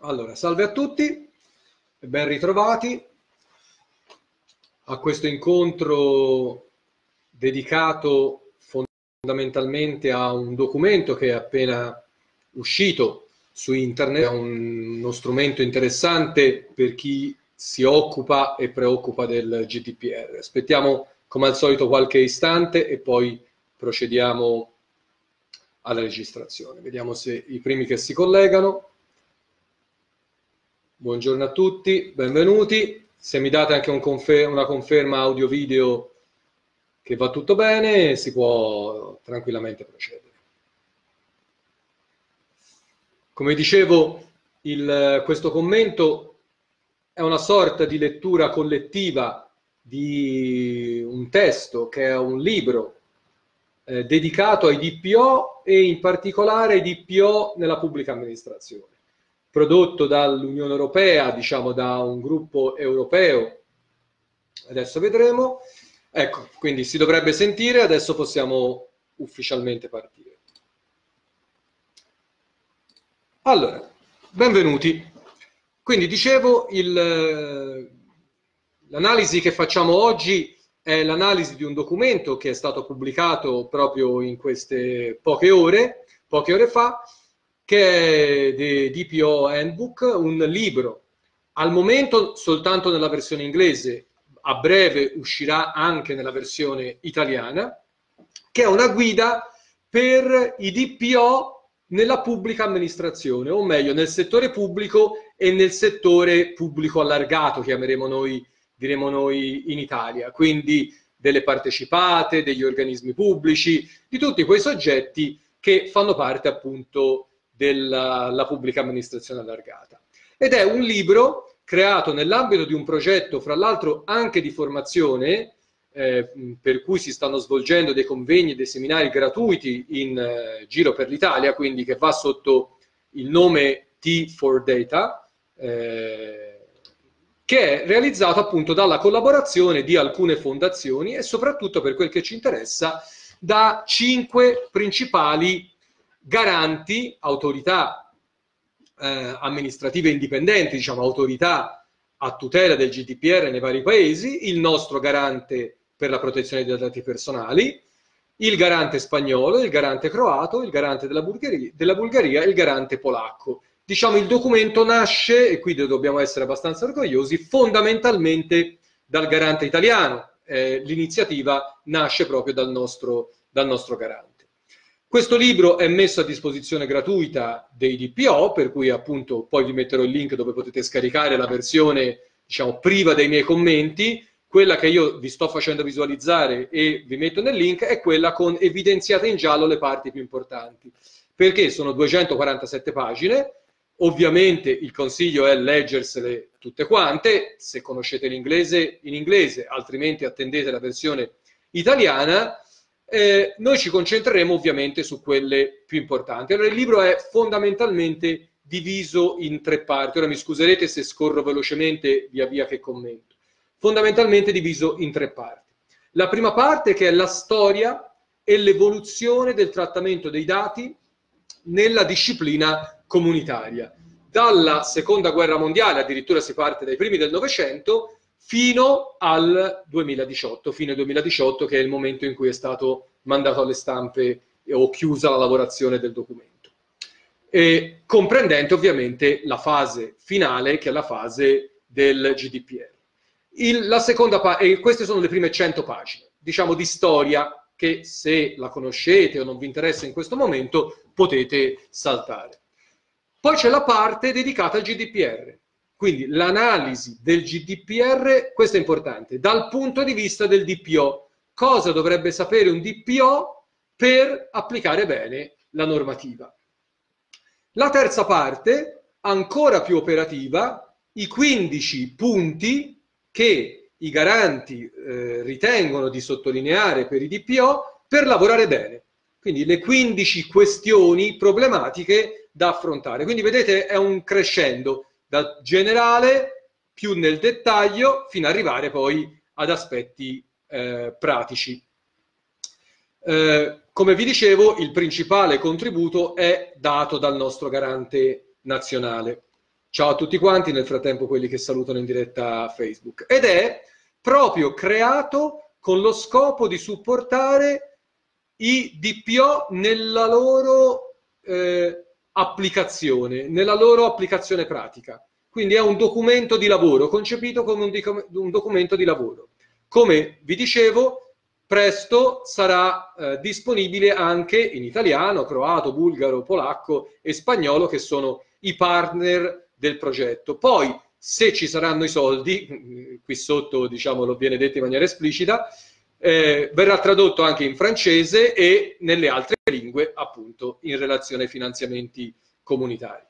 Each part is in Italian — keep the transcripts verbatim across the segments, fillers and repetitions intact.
Allora, salve a tutti e ben ritrovati a questo incontro dedicato fondamentalmente a un documento che è appena uscito su internet. È un, uno strumento interessante per chi si occupa e preoccupa del G D P R. Aspettiamo come al solito qualche istante e poi procediamo alla registrazione. Vediamo se i primi che si collegano. Buongiorno a tutti, benvenuti. Se mi date anche un confer- una conferma audio-video che va tutto bene, si può tranquillamente procedere. Come dicevo, il, questo commento è una sorta di lettura collettiva di un testo che è un libro eh, dedicato ai D P O e in particolare ai D P O nella pubblica amministrazione, prodotto dall'Unione Europea, diciamo da un gruppo europeo. Adesso vedremo. Ecco, quindi si dovrebbe sentire, adesso possiamo ufficialmente partire. Allora, benvenuti. Quindi dicevo, l'analisi che facciamo oggi è l'analisi di un documento che è stato pubblicato proprio in queste poche ore, poche ore fa, che è The D P O Handbook, un libro al momento soltanto nella versione inglese, a breve uscirà anche nella versione italiana, che è una guida per i D P O nella pubblica amministrazione, o meglio nel settore pubblico e nel settore pubblico allargato, chiameremo noi, diremo noi in Italia, quindi delle partecipate, degli organismi pubblici, di tutti quei soggetti che fanno parte appunto della la pubblica amministrazione allargata. Ed è un libro creato nell'ambito di un progetto, fra l'altro anche di formazione, eh, per cui si stanno svolgendo dei convegni, dei seminari gratuiti in eh, giro per l'Italia, quindi che va sotto il nome T for Data, eh, che è realizzato appunto dalla collaborazione di alcune fondazioni e soprattutto, per quel che ci interessa, da cinque principali garanti, autorità eh, amministrative indipendenti, diciamo autorità a tutela del G D P R nei vari paesi, il nostro garante per la protezione dei dati personali, il garante spagnolo, il garante croato, il garante della Bulgaria, della Bulgaria e il garante polacco. Diciamo il documento nasce, e qui dobbiamo essere abbastanza orgogliosi, fondamentalmente dal garante italiano. Eh, l'iniziativa nasce proprio dal nostro, dal nostro garante. Questo libro è messo a disposizione gratuita dei D P O, per cui appunto poi vi metterò il link dove potete scaricare la versione, diciamo, priva dei miei commenti. Quella che io vi sto facendo visualizzare e vi metto nel link è quella con evidenziate in giallo le parti più importanti, perché sono duecentoquarantasette pagine. Ovviamente il consiglio è leggersele tutte quante, se conoscete l'inglese in inglese, altrimenti attendete la versione italiana. Eh, noi ci concentreremo ovviamente su quelle più importanti. Allora, il libro è fondamentalmente diviso in tre parti. Ora mi scuserete se scorro velocemente via via che commento. Fondamentalmente diviso in tre parti. La prima parte, che è la storia e l'evoluzione del trattamento dei dati nella disciplina comunitaria. Dalla seconda guerra mondiale, addirittura si parte dai primi del Novecento, fino al duemiladiciotto, fino al duemiladiciotto, che è il momento in cui è stato mandato alle stampe o chiusa la lavorazione del documento. E comprendente ovviamente la fase finale, che è la fase del G D P R. Il, la seconda parte, e queste sono le prime cento pagine, diciamo, di storia, che se la conoscete o non vi interessa in questo momento potete saltare. Poi c'è la parte dedicata al G D P R, quindi l'analisi del G D P R, questo è importante, dal punto di vista del D P O. Cosa dovrebbe sapere un D P O per applicare bene la normativa? La terza parte, ancora più operativa, i quindici punti che i garanti eh, ritengono di sottolineare per i D P O per lavorare bene. Quindi le quindici questioni problematiche da affrontare. Quindi vedete, è un crescendo da generale più nel dettaglio fino ad arrivare poi ad aspetti eh, pratici. Eh, come vi dicevo, il principale contributo è dato dal nostro garante nazionale. Ciao a tutti quanti, nel frattempo quelli che salutano in diretta a Facebook. Ed è proprio creato con lo scopo di supportare i D P O nella loro eh, applicazione, nella loro applicazione pratica. Quindi è un documento di lavoro, concepito come un, un documento di lavoro. Come vi dicevo, presto sarà eh, disponibile anche in italiano, croato, bulgaro, polacco e spagnolo, che sono i partner del progetto. Poi, se ci saranno i soldi, qui sotto diciamo lo viene detto in maniera esplicita, eh, verrà tradotto anche in francese e nelle altre lingue, appunto, in relazione ai finanziamenti comunitari.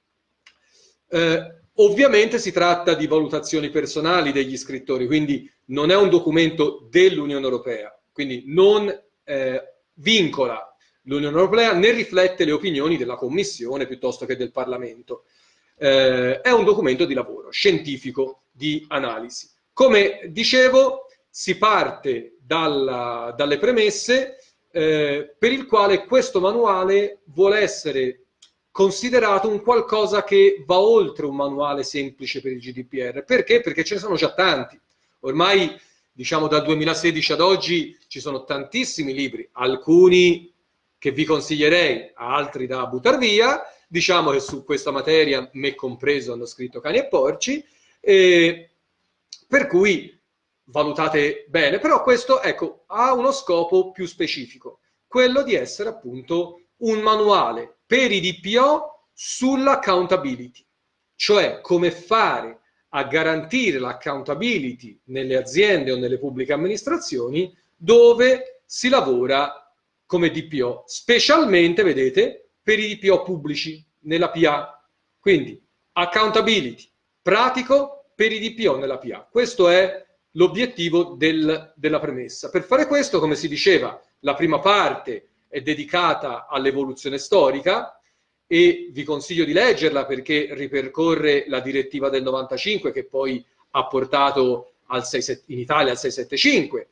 Eh, ovviamente si tratta di valutazioni personali degli scrittori, quindi non è un documento dell'Unione Europea, quindi non eh, vincola l'Unione Europea né riflette le opinioni della Commissione piuttosto che del Parlamento. Eh, è un documento di lavoro scientifico di analisi. Come dicevo, si parte dalla, dalle premesse eh, per il quale questo manuale vuole essere considerato un qualcosa che va oltre un manuale semplice per il G D P R. Perché? Perché ce ne sono già tanti. Ormai, diciamo, dal duemilasedici ad oggi ci sono tantissimi libri, alcuni che vi consiglierei, altri da buttar via. Diciamo che su questa materia, me compreso, hanno scritto cani e porci, eh, per cui valutate bene. Però questo, ecco, ha uno scopo più specifico, quello di essere appunto un manuale per i D P O sull'accountability, cioè come fare a garantire l'accountability nelle aziende o nelle pubbliche amministrazioni dove si lavora come D P O, specialmente, vedete, per i D P O pubblici nella P A. Quindi accountability pratico per i D P O nella P A. Questo è l'obiettivo del, della premessa. Per fare questo, come si diceva, la prima parte è dedicata all'evoluzione storica e vi consiglio di leggerla perché ripercorre la direttiva del novantacinque che poi ha portato al sei, in Italia al seicentosettantacinque,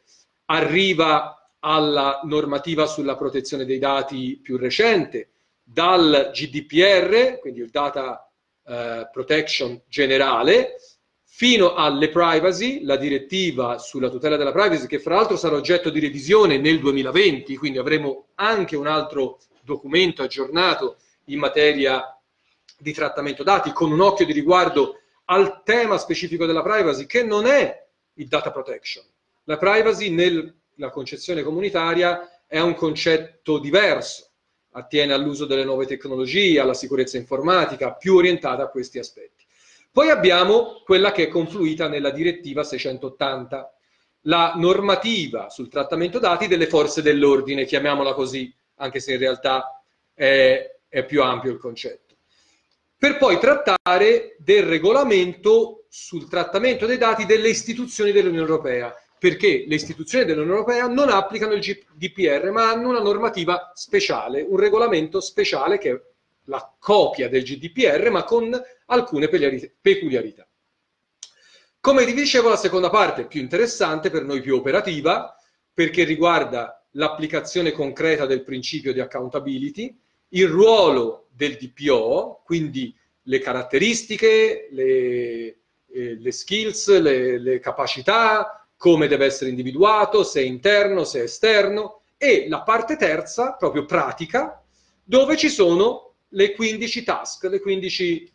arriva alla normativa sulla protezione dei dati più recente, dal G D P R, quindi il Data uh, Protection generale, fino alle privacy, la direttiva sulla tutela della privacy, che fra l'altro sarà oggetto di revisione nel duemilaventi, quindi avremo anche un altro documento aggiornato in materia di trattamento dati, con un occhio di riguardo al tema specifico della privacy, che non è il data protection. La privacy nella concezione comunitaria è un concetto diverso, attiene all'uso delle nuove tecnologie, alla sicurezza informatica, più orientata a questi aspetti. Poi abbiamo quella che è confluita nella direttiva seicentottanta, la normativa sul trattamento dati delle forze dell'ordine, chiamiamola così, anche se in realtà è, è più ampio il concetto. Per poi trattare del regolamento sul trattamento dei dati delle istituzioni dell'Unione Europea, perché le istituzioni dell'Unione Europea non applicano il G D P R, ma hanno una normativa speciale, un regolamento speciale che è la copia del G D P R, ma con alcune peculiarità. Come vi dicevo, la seconda parte, più interessante, per noi più operativa, perché riguarda l'applicazione concreta del principio di accountability, il ruolo del D P O, quindi le caratteristiche, le, eh, le skills, le, le capacità, come deve essere individuato, se è interno, se è esterno, e la parte terza, proprio pratica, dove ci sono le quindici task, le quindici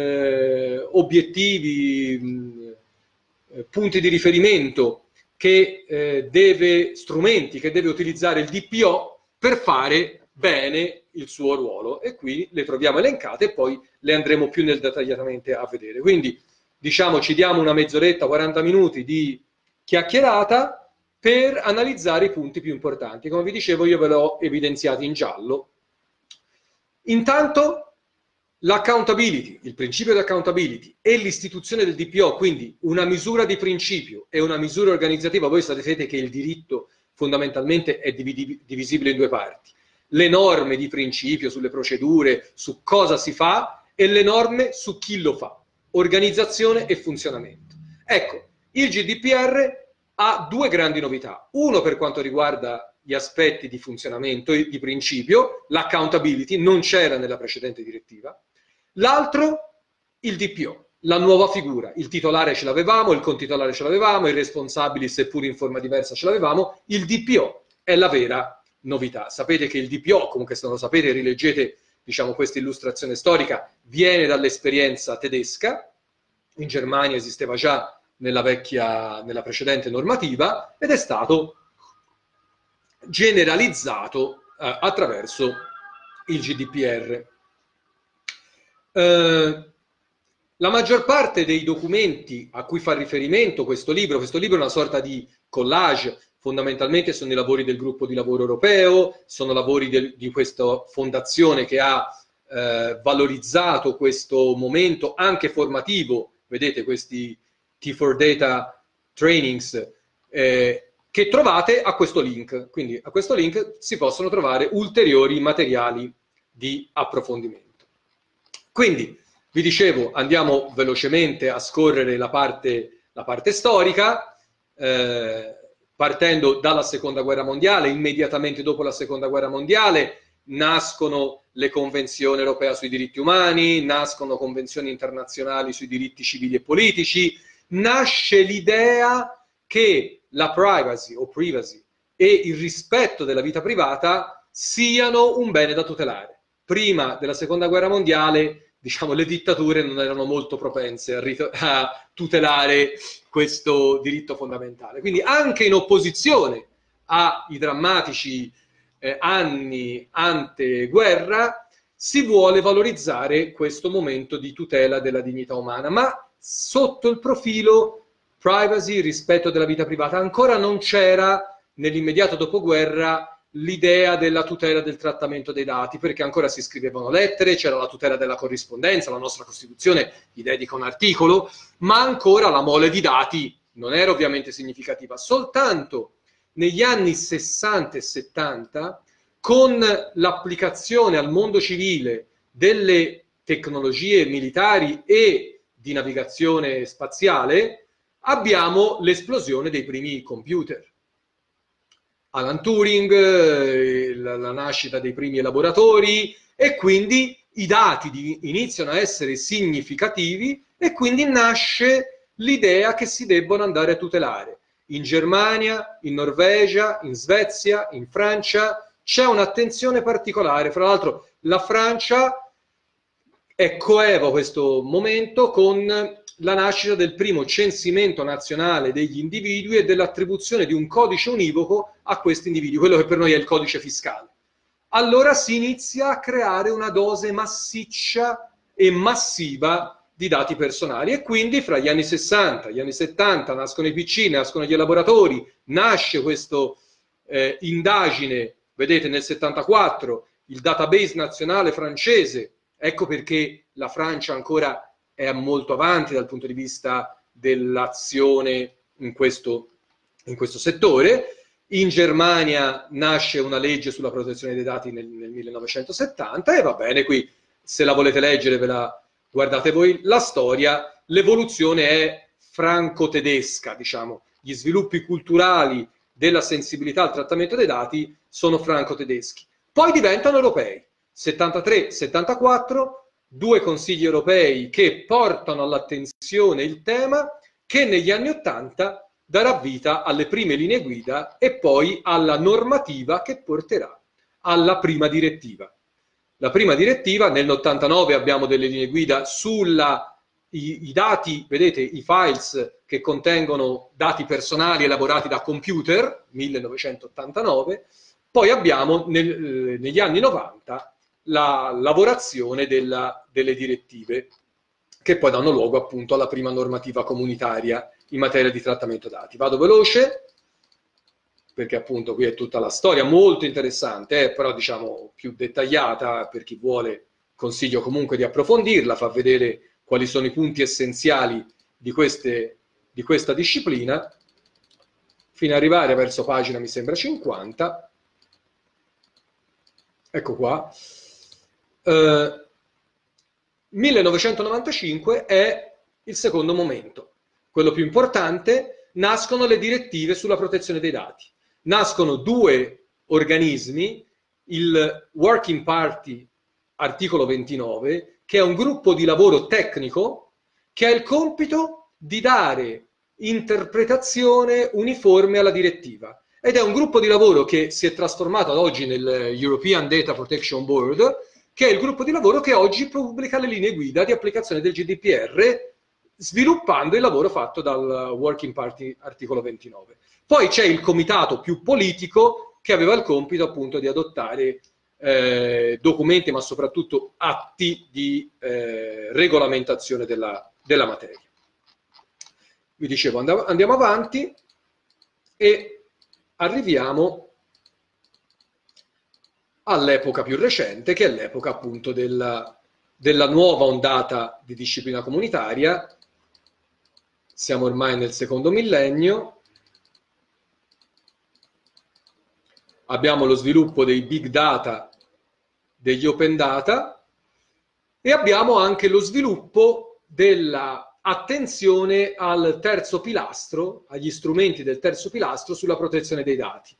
eh, obiettivi, mh, punti di riferimento che eh, deve, strumenti che deve utilizzare il D P O per fare bene il suo ruolo. E qui le troviamo elencate e poi le andremo più nel dettagliatamente a vedere. Quindi, diciamo, ci diamo una mezz'oretta, quaranta minuti di chiacchierata per analizzare i punti più importanti. Come vi dicevo, io ve l'ho evidenziati in giallo. Intanto l'accountability, il principio di accountability e l'istituzione del D P O, quindi una misura di principio e una misura organizzativa. Voi sapete che il diritto fondamentalmente è divisibile in due parti: le norme di principio sulle procedure, su cosa si fa, e le norme su chi lo fa, organizzazione e funzionamento. Ecco, il G D P R ha due grandi novità. Uno per quanto riguarda gli aspetti di funzionamento e di principio, l'accountability non c'era nella precedente direttiva. L'altro il D P O, la nuova figura. Il titolare ce l'avevamo, il contitolare ce l'avevamo, i responsabili, seppur in forma diversa, ce l'avevamo. Il D P O è la vera novità. Sapete che il D P O, comunque se non lo sapete, rileggete diciamo, questa illustrazione storica, viene dall'esperienza tedesca. In Germania esisteva già nella vecchia, nella precedente normativa, ed è stato generalizzato eh, attraverso il G D P R. Eh, la maggior parte dei documenti a cui fa riferimento questo libro, questo libro è una sorta di collage, fondamentalmente sono i lavori del gruppo di lavoro europeo, sono lavori del, di questa fondazione che ha eh, valorizzato questo momento anche formativo, vedete questi T quattro Data Trainings, eh, che trovate a questo link. Quindi a questo link si possono trovare ulteriori materiali di approfondimento. Quindi, vi dicevo, andiamo velocemente a scorrere la parte, la parte storica, eh, partendo dalla Seconda Guerra Mondiale. Immediatamente dopo la Seconda Guerra Mondiale nascono le convenzioni europee sui diritti umani, nascono convenzioni internazionali sui diritti civili e politici, nasce l'idea che la privacy o privacy e il rispetto della vita privata siano un bene da tutelare. Prima della Seconda Guerra Mondiale, diciamo, le dittature non erano molto propense a, a tutelare questo diritto fondamentale. Quindi anche in opposizione ai drammatici eh, anni ante-guerra si vuole valorizzare questo momento di tutela della dignità umana, ma sotto il profilo privacy, rispetto della vita privata. Ancora non c'era nell'immediato dopoguerra l'idea della tutela del trattamento dei dati, perché ancora si scrivevano lettere, c'era la tutela della corrispondenza, la nostra Costituzione gli dedica un articolo, ma ancora la mole di dati non era ovviamente significativa. Soltanto negli anni sessanta e settanta, con l'applicazione al mondo civile delle tecnologie militari e di navigazione spaziale, abbiamo l'esplosione dei primi computer. Alan Turing, eh, la, la nascita dei primi elaboratori, e quindi i dati di, iniziano a essere significativi, e quindi nasce l'idea che si debbono andare a tutelare. In Germania, in Norvegia, in Svezia, in Francia c'è un'attenzione particolare. Fra l'altro la Francia è coeva questo momento con la nascita del primo censimento nazionale degli individui e dell'attribuzione di un codice univoco a questi individui, quello che per noi è il codice fiscale. Allora si inizia a creare una dose massiccia e massiva di dati personali, e quindi fra gli anni sessanta e gli anni settanta nascono i P C, nascono gli elaboratori, nasce questa eh, indagine, vedete nel settantaquattro, il database nazionale francese. Ecco perché la Francia ancora è molto avanti dal punto di vista dell'azione in questo, in questo settore. In Germania nasce una legge sulla protezione dei dati nel, nel millenovecentosettanta, e va bene, qui se la volete leggere ve la guardate voi la storia. L'evoluzione è franco-tedesca, diciamo. Gli sviluppi culturali della sensibilità al trattamento dei dati sono franco-tedeschi. Poi diventano europei. settantatré settantaquattro, due consigli europei che portano all'attenzione il tema, che negli anni ottanta darà vita alle prime linee guida e poi alla normativa che porterà alla prima direttiva. La prima direttiva, nell'ottantanove abbiamo delle linee guida sulla i, i dati, vedete, i files che contengono dati personali elaborati da computer, millenovecentottantanove, poi abbiamo nel, eh, negli anni novanta la lavorazione della, delle direttive, che poi danno luogo appunto alla prima normativa comunitaria in materia di trattamento dati. Vado veloce, perché appunto qui è tutta la storia molto interessante, eh, però diciamo più dettagliata. Per chi vuole consiglio comunque di approfondirla, fa vedere quali sono i punti essenziali di, queste, di questa disciplina, fino ad arrivare verso pagina, mi sembra, cinquanta. Ecco qua. Uh, millenovecentonovantacinque è il secondo momento, quello più importante. Nascono le direttive sulla protezione dei dati. Nascono due organismi, il Working Party articolo ventinove, che è un gruppo di lavoro tecnico che ha il compito di dare interpretazione uniforme alla direttiva. Ed è un gruppo di lavoro che si è trasformato ad oggi nel European Data Protection Board, che è il gruppo di lavoro che oggi pubblica le linee guida di applicazione del G D P R, sviluppando il lavoro fatto dal Working Party articolo ventinove. Poi c'è il comitato più politico che aveva il compito appunto di adottare eh, documenti, ma soprattutto atti di eh, regolamentazione della, della materia. Vi dicevo, andiamo avanti e arriviamo all'epoca più recente, che è l'epoca appunto della, della nuova ondata di disciplina comunitaria. Siamo ormai nel secondo millennio, abbiamo lo sviluppo dei big data, degli open data, e abbiamo anche lo sviluppo della attenzione al terzo pilastro, agli strumenti del terzo pilastro sulla protezione dei dati.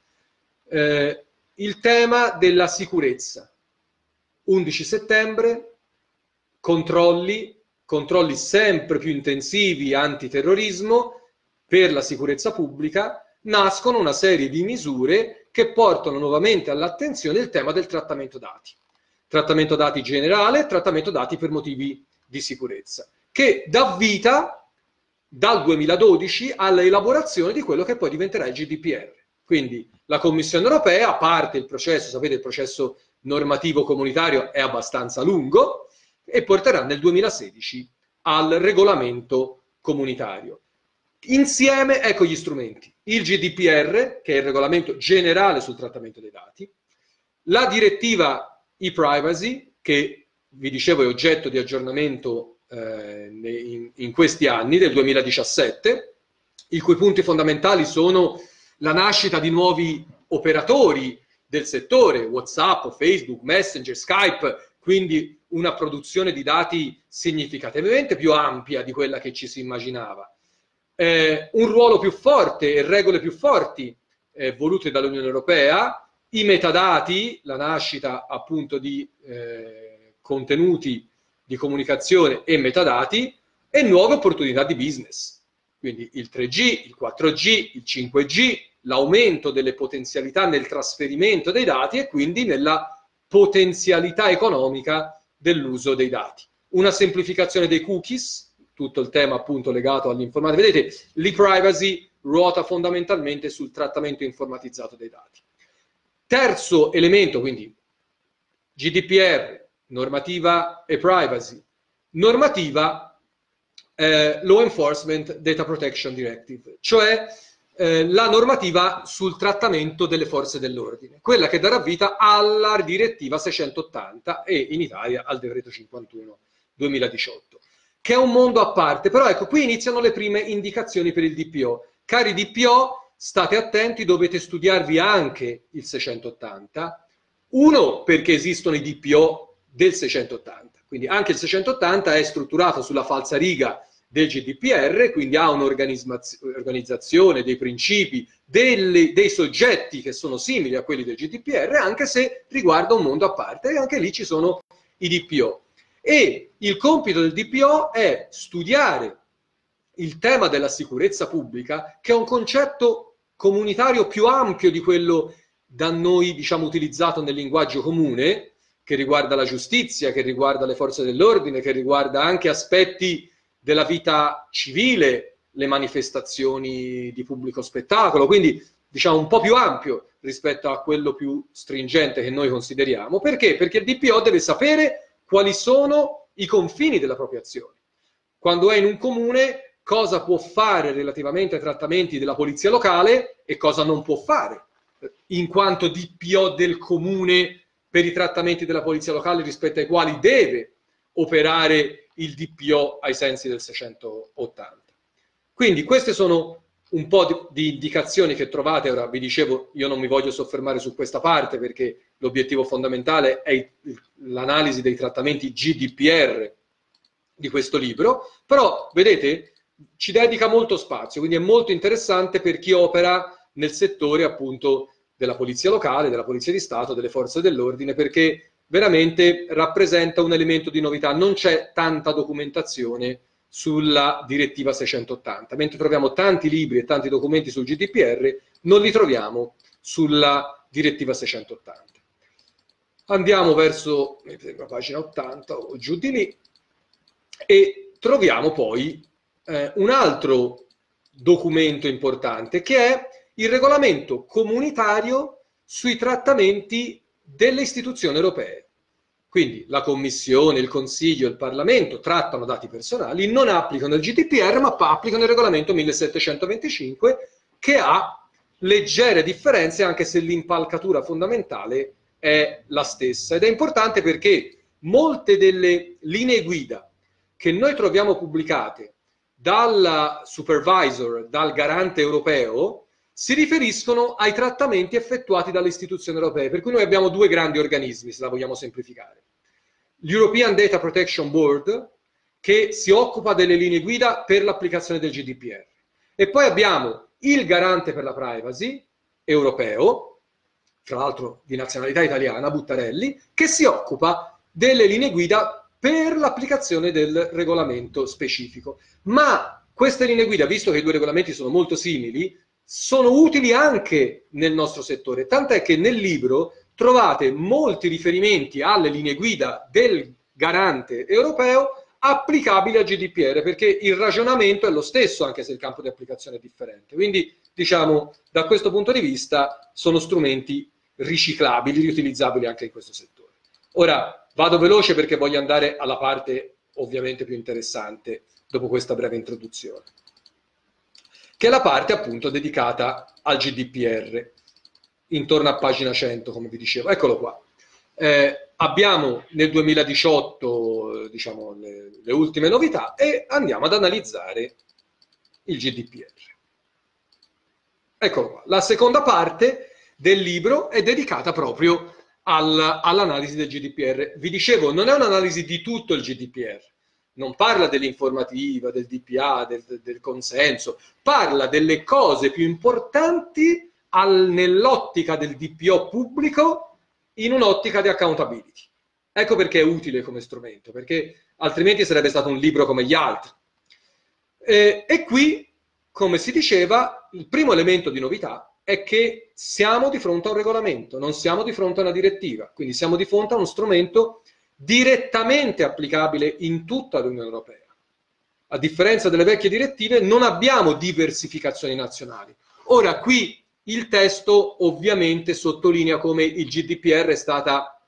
Eh, il tema della sicurezza. undici settembre, controlli, controlli sempre più intensivi antiterrorismo per la sicurezza pubblica, nascono una serie di misure che portano nuovamente all'attenzione il tema del trattamento dati. Trattamento dati generale, trattamento dati per motivi di sicurezza, che dà vita dal duemiladodici all'elaborazione di quello che poi diventerà il G D P R. Quindi la Commissione europea, a parte il processo, sapete il processo normativo comunitario è abbastanza lungo, e porterà nel duemilasedici al regolamento comunitario. Insieme, ecco gli strumenti, il G D P R, che è il regolamento generale sul trattamento dei dati, la direttiva e-privacy, che vi dicevo è oggetto di aggiornamento eh, in, in questi anni, del duemiladiciassette, i cui punti fondamentali sono la nascita di nuovi operatori del settore, WhatsApp, Facebook, Messenger, Skype, quindi una produzione di dati significativamente più ampia di quella che ci si immaginava. Eh, un ruolo più forte e regole più forti eh, volute dall'Unione Europea, i metadati, la nascita appunto di eh, contenuti di comunicazione e metadati, e nuove opportunità di business. Quindi il tre G, il quattro G, il cinque G, l'aumento delle potenzialità nel trasferimento dei dati e quindi nella potenzialità economica dell'uso dei dati. Una semplificazione dei cookies, tutto il tema appunto legato all'informatica. Vedete, l'e-privacy ruota fondamentalmente sul trattamento informatizzato dei dati. Terzo elemento, quindi G D P R, normativa e-privacy, normativa eh, Law Enforcement Data Protection Directive, cioè eh, la normativa sul trattamento delle forze dell'ordine, quella che darà vita alla direttiva seicentottanta e in Italia al decreto cinquantuno duemiladiciotto, che è un mondo a parte. Però ecco, qui iniziano le prime indicazioni per il D P O. Cari D P O, state attenti, dovete studiarvi anche il seicentottanta, uno perché esistono i D P O del seicentottanta, quindi anche il seicentottanta è strutturato sulla falsariga del G D P R, quindi ha un'organizzazione, dei principi, delle, dei soggetti che sono simili a quelli del G D P R, anche se riguarda un mondo a parte, e anche lì ci sono i D P O. E il compito del D P O è studiare il tema della sicurezza pubblica, che è un concetto comunitario più ampio di quello da noi, diciamo, utilizzato nel linguaggio comune, che riguarda la giustizia, che riguarda le forze dell'ordine, che riguarda anche aspetti della vita civile, le manifestazioni di pubblico spettacolo, quindi diciamo un po' più ampio rispetto a quello più stringente che noi consideriamo. Perché? Perché il D P O deve sapere quali sono i confini della propria azione. Quando è in un comune, cosa può fare relativamente ai trattamenti della polizia locale e cosa non può fare, in quanto D P O del comune per i trattamenti della polizia locale rispetto ai quali deve operare il D P O ai sensi del seicentottanta. Quindi queste sono un po' di, di indicazioni che trovate. Ora vi dicevo, io non mi voglio soffermare su questa parte perché l'obiettivo fondamentale è l'analisi dei trattamenti G D P R di questo libro, però vedete ci dedica molto spazio, quindi è molto interessante per chi opera nel settore appunto della polizia locale, della polizia di Stato, delle forze dell'ordine, perché veramente rappresenta un elemento di novità. Non c'è tanta documentazione sulla direttiva seicentottanta, mentre troviamo tanti libri e tanti documenti sul G D P R, non li troviamo sulla direttiva seicentottanta. Andiamo verso la pagina ottanta o giù di lì e troviamo poi eh, un altro documento importante che è il regolamento comunitario sui trattamenti delle istituzioni europee. Quindi la Commissione, il Consiglio e il Parlamento trattano dati personali, non applicano il G D P R, ma applicano il regolamento millesettecentoventicinque, che ha leggere differenze anche se l'impalcatura fondamentale è la stessa. Ed è importante perché molte delle linee guida che noi troviamo pubblicate dal supervisor, dal garante europeo, si riferiscono ai trattamenti effettuati dalle istituzioni europee, per cui noi abbiamo due grandi organismi, se la vogliamo semplificare. L'European Data Protection Board, che si occupa delle linee guida per l'applicazione del G D P R. E poi abbiamo il garante per la privacy europeo, tra l'altro di nazionalità italiana, Buttarelli, che si occupa delle linee guida per l'applicazione del regolamento specifico. Ma queste linee guida, visto che i due regolamenti sono molto simili, sono utili anche nel nostro settore, tant'è che nel libro trovate molti riferimenti alle linee guida del garante europeo applicabili al G D P R, perché il ragionamento è lo stesso, anche se il campo di applicazione è differente. Quindi, diciamo, da questo punto di vista sono strumenti riciclabili, riutilizzabili anche in questo settore. Ora, vado veloce perché voglio andare alla parte ovviamente più interessante dopo questa breve introduzione, che è la parte appunto dedicata al G D P R, intorno a pagina cento, come vi dicevo. Eccolo qua. Eh, abbiamo nel duemiladiciotto, diciamo, le, le ultime novità e andiamo ad analizzare il G D P R. Eccolo qua. La seconda parte del libro è dedicata proprio al, all'analisi del G D P R. Vi dicevo, non è un'analisi di tutto il G D P R. Non parla dell'informativa, del D P A, del, del consenso, parla delle cose più importanti nell'ottica del D P O pubblico in un'ottica di accountability. Ecco perché è utile come strumento, perché altrimenti sarebbe stato un libro come gli altri. E, e qui, come si diceva, il primo elemento di novità è che siamo di fronte a un regolamento, non siamo di fronte a una direttiva, quindi siamo di fronte a uno strumento direttamente applicabile in tutta l'Unione Europea. A differenza delle vecchie direttive, non abbiamo diversificazioni nazionali. Ora, qui il testo ovviamente sottolinea come il G D P R è stata,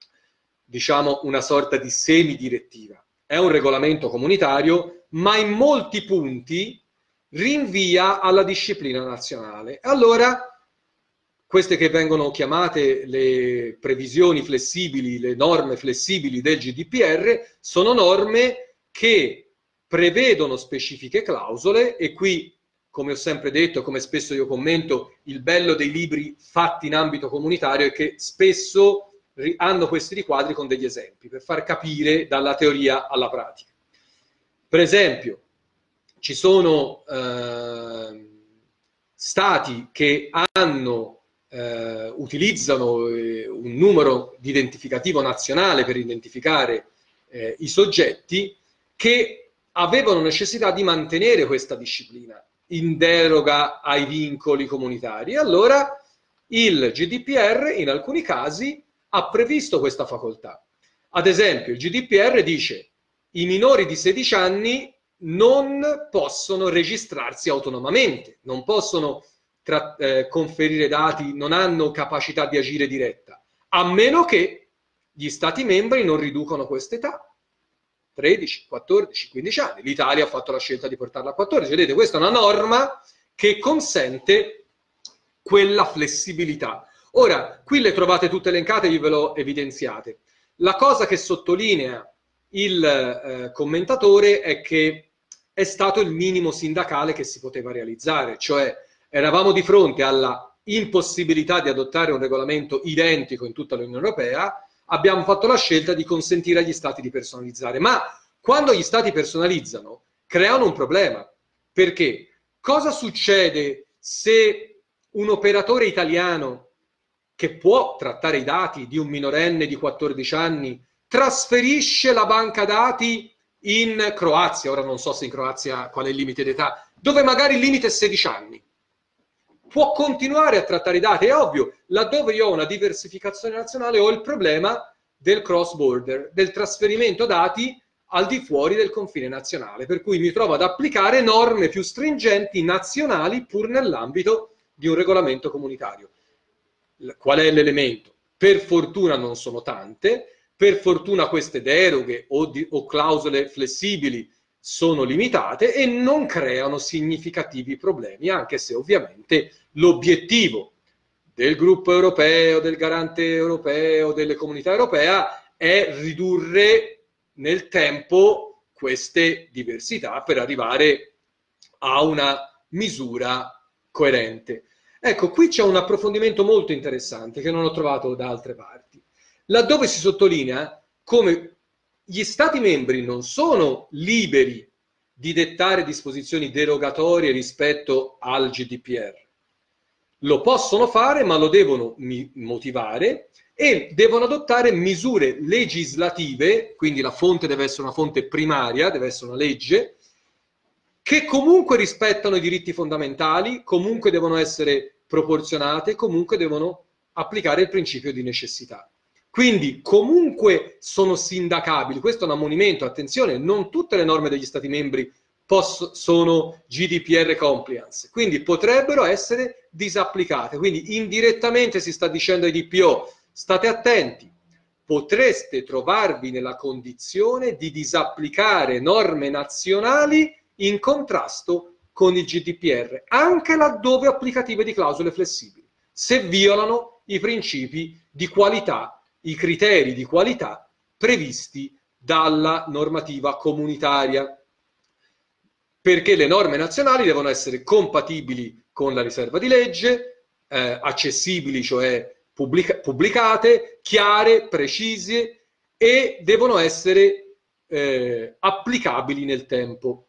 diciamo, una sorta di semidirettiva. È un regolamento comunitario, ma in molti punti rinvia alla disciplina nazionale. Allora, queste che vengono chiamate le previsioni flessibili, le norme flessibili del G D P R, sono norme che prevedono specifiche clausole e qui, come ho sempre detto, come spesso io commento, il bello dei libri fatti in ambito comunitario è che spesso hanno questi riquadri con degli esempi, per far capire dalla teoria alla pratica. Per esempio, ci sono eh, stati che hanno Uh, utilizzano eh, un numero di identificativo nazionale per identificare eh, i soggetti che avevano necessità di mantenere questa disciplina in deroga ai vincoli comunitari. Allora il G D P R in alcuni casi ha previsto questa facoltà. Ad esempio, il G D P R dice i minori di sedici anni non possono registrarsi autonomamente, non possono Tra, eh, conferire dati, non hanno capacità di agire diretta, a meno che gli Stati membri non riducono quest'età, tredici, quattordici, quindici anni. L'Italia ha fatto la scelta di portarla a quattordici. Vedete, questa è una norma che consente quella flessibilità. Ora, qui le trovate tutte elencate, io ve l'ho evidenziate. La cosa che sottolinea il eh, commentatore è che è stato il minimo sindacale che si poteva realizzare, cioè eravamo di fronte alla impossibilità di adottare un regolamento identico in tutta l'Unione Europea, abbiamo fatto la scelta di consentire agli Stati di personalizzare. Ma quando gli Stati personalizzano, creano un problema. Perché? Cosa succede se un operatore italiano che può trattare i dati di un minorenne di quattordici anni, trasferisce la banca dati in Croazia, ora non so se in Croazia qual è il limite d'età, dove magari il limite è sedici anni. Può continuare a trattare i dati, è ovvio, laddove io ho una diversificazione nazionale ho il problema del cross border, del trasferimento dati al di fuori del confine nazionale, per cui mi trovo ad applicare norme più stringenti nazionali pur nell'ambito di un regolamento comunitario. Qual è l'elemento? Per fortuna non sono tante, per fortuna queste deroghe o, di, o clausole flessibili sono limitate e non creano significativi problemi, anche se ovviamente l'obiettivo del gruppo europeo, del garante europeo, delle comunità europea è ridurre nel tempo queste diversità per arrivare a una misura coerente. Ecco, qui c'è un approfondimento molto interessante che non ho trovato da altre parti, laddove si sottolinea come gli Stati membri non sono liberi di dettare disposizioni derogatorie rispetto al G D P R. Lo possono fare, ma lo devono motivare e devono adottare misure legislative, quindi la fonte deve essere una fonte primaria, deve essere una legge, che comunque rispettano i diritti fondamentali, comunque devono essere proporzionate, comunque devono applicare il principio di necessità. Quindi comunque sono sindacabili, questo è un ammonimento, attenzione, non tutte le norme degli Stati membri sono G D P R compliance, quindi potrebbero essere disapplicate, quindi indirettamente si sta dicendo ai D P O, state attenti, potreste trovarvi nella condizione di disapplicare norme nazionali in contrasto con il G D P R, anche laddove applicative di clausole flessibili, se violano i principi di qualità, i criteri di qualità previsti dalla normativa comunitaria. Perché le norme nazionali devono essere compatibili con la riserva di legge, eh, accessibili, cioè pubblica pubblicate, chiare, precise e devono essere eh, applicabili nel tempo.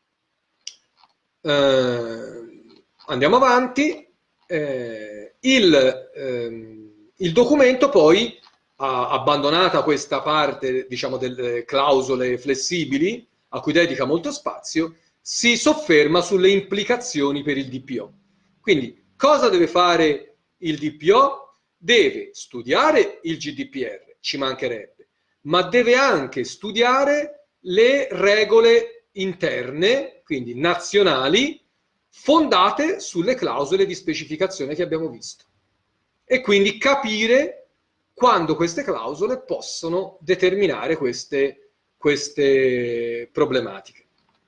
Eh, andiamo avanti. Eh, il, ehm, il documento poi, ha abbandonata questa parte, diciamo, delle clausole flessibili, a cui dedica molto spazio, si sofferma sulle implicazioni per il D P O. Quindi, cosa deve fare il D P O? Deve studiare il G D P R, ci mancherebbe, ma deve anche studiare le regole interne, quindi nazionali, fondate sulle clausole di specificazione che abbiamo visto. E quindi capire quando queste clausole possono determinare queste, queste problematiche.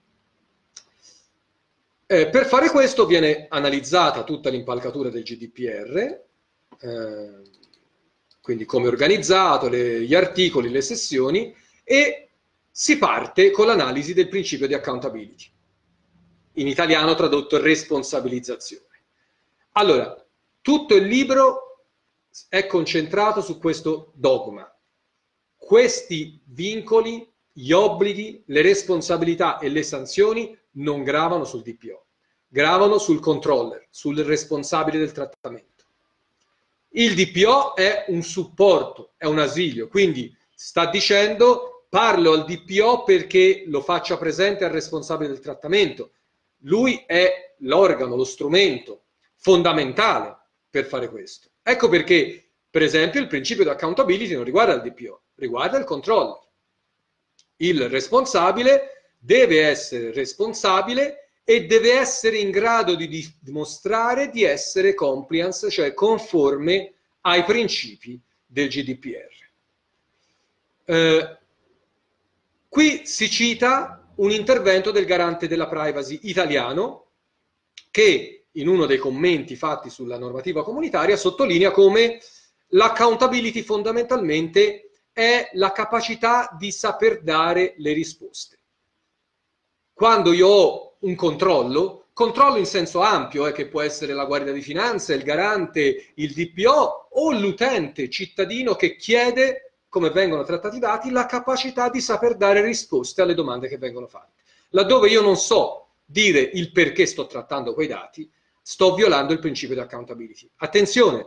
Eh, per fare questo viene analizzata tutta l'impalcatura del G D P R, eh, quindi come è organizzato, le, gli articoli, le sessioni, e si parte con l'analisi del principio di accountability, in italiano tradotto responsabilizzazione. Allora, tutto il libro è concentrato su questo dogma. Questi vincoli, gli obblighi, le responsabilità e le sanzioni non gravano sul D P O, gravano sul controller, sul responsabile del trattamento. Il D P O è un supporto, è un ausilio, quindi sta dicendo parlo al D P O perché lo faccia presente al responsabile del trattamento. Lui è l'organo, lo strumento fondamentale per fare questo. Ecco perché, per esempio, il principio di accountability non riguarda il D P O, riguarda il controller. Il responsabile deve essere responsabile e deve essere in grado di dimostrare di essere compliance, cioè conforme ai principi del G D P R. Eh, qui si cita un intervento del garante della privacy italiano che in uno dei commenti fatti sulla normativa comunitaria sottolinea come l'accountability fondamentalmente è la capacità di saper dare le risposte. Quando io ho un controllo, controllo in senso ampio, eh, che può essere la Guardia di Finanza, il garante, il D P O o l'utente cittadino che chiede come vengono trattati i dati, la capacità di saper dare risposte alle domande che vengono fatte. Laddove io non so dire il perché sto trattando quei dati, sto violando il principio di accountability. Attenzione,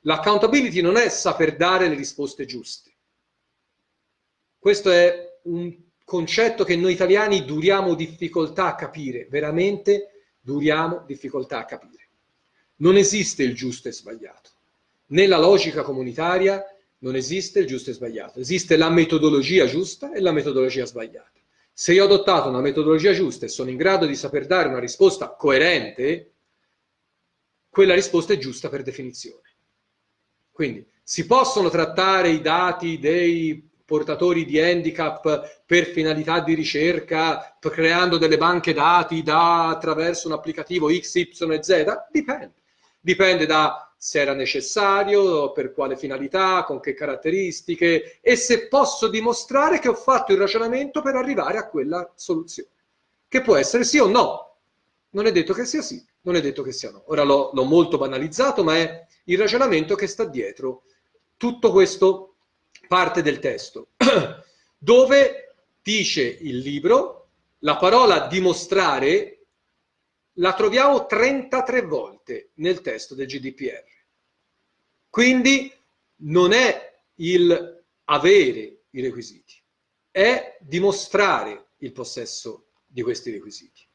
L'accountability non è saper dare le risposte giuste. Questo è un concetto che noi italiani duriamo difficoltà a capire, veramente duriamo difficoltà a capire. Non esiste il giusto e sbagliato. Nella logica comunitaria non esiste il giusto e sbagliato, esiste la metodologia giusta e la metodologia sbagliata. Se io ho adottato una metodologia giusta e sono in grado di saper dare una risposta coerente, quella risposta è giusta per definizione. Quindi si possono trattare i dati dei portatori di handicap per finalità di ricerca, creando delle banche dati da, attraverso un applicativo X, Y e Z? Dipende. Dipende da se era necessario, per quale finalità, con che caratteristiche, e se posso dimostrare che ho fatto il ragionamento per arrivare a quella soluzione. Che può essere sì o no. Non è detto che sia sì, non è detto che sia no. Ora l'ho molto banalizzato, ma è il ragionamento che sta dietro tutto questo parte del testo, dove dice il libro, la parola dimostrare la troviamo trentatré volte nel testo del G D P R. Quindi non è il avere i requisiti, è dimostrare il possesso di questi requisiti.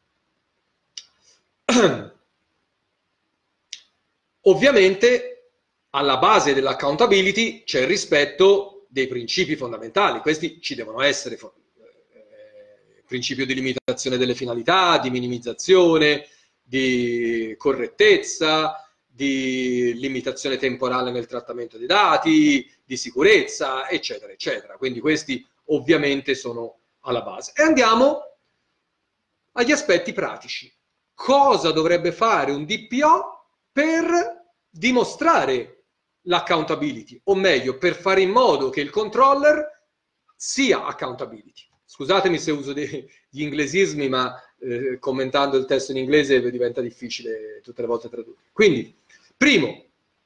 Ovviamente alla base dell'accountability c'è il rispetto dei principi fondamentali. Questi ci devono essere: eh, principio di limitazione delle finalità, di minimizzazione, di correttezza, di limitazione temporale nel trattamento dei dati, di sicurezza, eccetera, eccetera. Quindi questi ovviamente sono alla base. E andiamo agli aspetti pratici. Cosa dovrebbe fare un D P O per dimostrare l'accountability, o meglio, per fare in modo che il controller sia accountability? Scusatemi se uso degli inglesismi, ma eh, commentando il testo in inglese diventa difficile tutte le volte tradurre. Quindi, primo,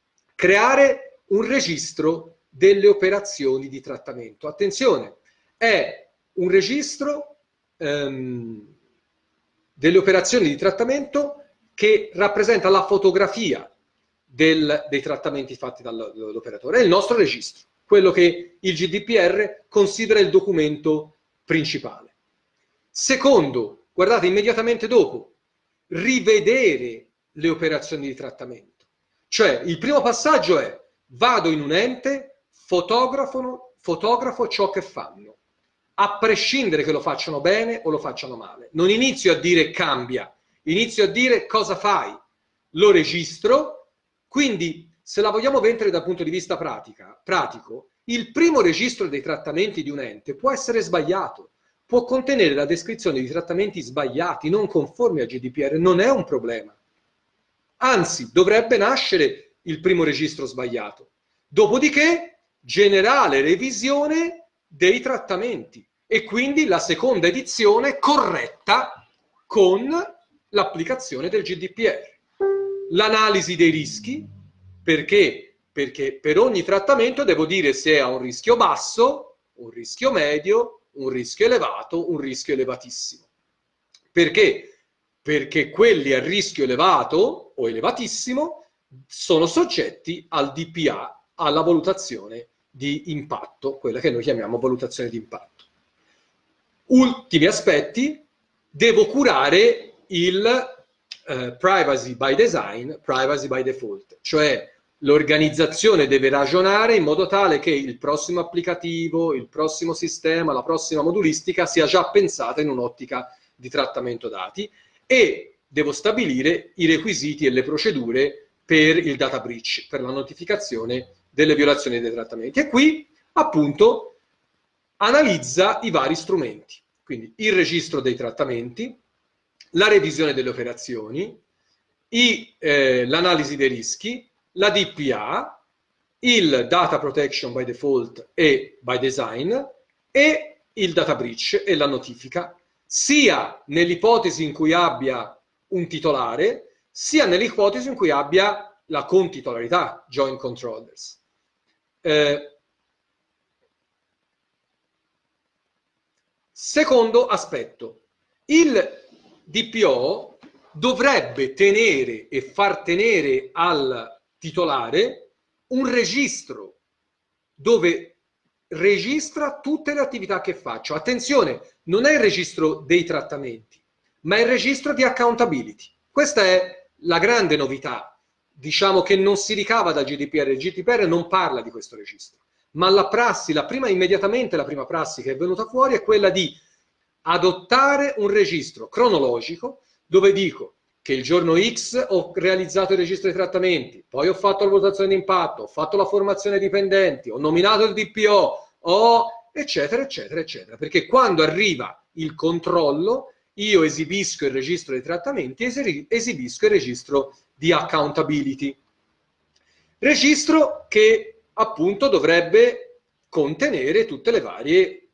creare un registro delle operazioni di trattamento. Attenzione, è un registro ehm, delle operazioni di trattamento che rappresenta la fotografia del, dei trattamenti fatti dall'operatore. È il nostro registro, quello che il G D P R considera il documento principale. Secondo, guardate, immediatamente dopo, rivedere le operazioni di trattamento. Cioè, il primo passaggio è: vado in un ente, fotografo, fotografo ciò che fanno, a prescindere che lo facciano bene o lo facciano male. Non inizio a dire cambia, inizio a dire cosa fai, lo registro. Quindi, se la vogliamo vendere dal punto di vista pratica, pratico, il primo registro dei trattamenti di un ente può essere sbagliato, può contenere la descrizione di trattamenti sbagliati, non conformi a G D P R, non è un problema. Anzi, dovrebbe nascere il primo registro sbagliato. Dopodiché, generale revisione dei trattamenti e quindi la seconda edizione corretta con l'applicazione del G D P R. L'analisi dei rischi, perché? Perché per ogni trattamento devo dire se ha un rischio basso, un rischio medio, un rischio elevato, un rischio elevatissimo. Perché? Perché quelli a rischio elevato o elevatissimo sono soggetti al D P A, alla valutazione di impatto, quella che noi chiamiamo valutazione di impatto. Ultimi aspetti: devo curare il eh, privacy by design, privacy by default, cioè l'organizzazione deve ragionare in modo tale che il prossimo applicativo, il prossimo sistema, la prossima modulistica sia già pensata in un'ottica di trattamento dati, e devo stabilire i requisiti e le procedure per il data breach, per la notificazione delle violazioni dei trattamenti. E qui, appunto, analizza i vari strumenti. Quindi il registro dei trattamenti, la revisione delle operazioni, eh, l'analisi dei rischi, la D P A, il data protection by default e by design, e il data breach e la notifica, sia nell'ipotesi in cui abbia un titolare, sia nell'ipotesi in cui abbia la contitolarità, joint controllers. Eh, secondo aspetto, il D P O dovrebbe tenere e far tenere al titolare un registro dove registra tutte le attività che faccio. Attenzione, non è il registro dei trattamenti, ma è il registro di accountability. Questa è la grande novità, diciamo, che non si ricava dal G D P R. Il G D P R non parla di questo registro, ma la prassi, la prima, immediatamente la prima prassi che è venuta fuori è quella di adottare un registro cronologico dove dico che il giorno X ho realizzato il registro dei trattamenti, poi ho fatto la valutazione di impatto, ho fatto la formazione dei dipendenti, ho nominato il D P O, ho eccetera, eccetera, eccetera. Perché quando arriva il controllo, io esibisco il registro dei trattamenti, esibisco il registro di accountability. Registro che appunto dovrebbe contenere tutte le varie,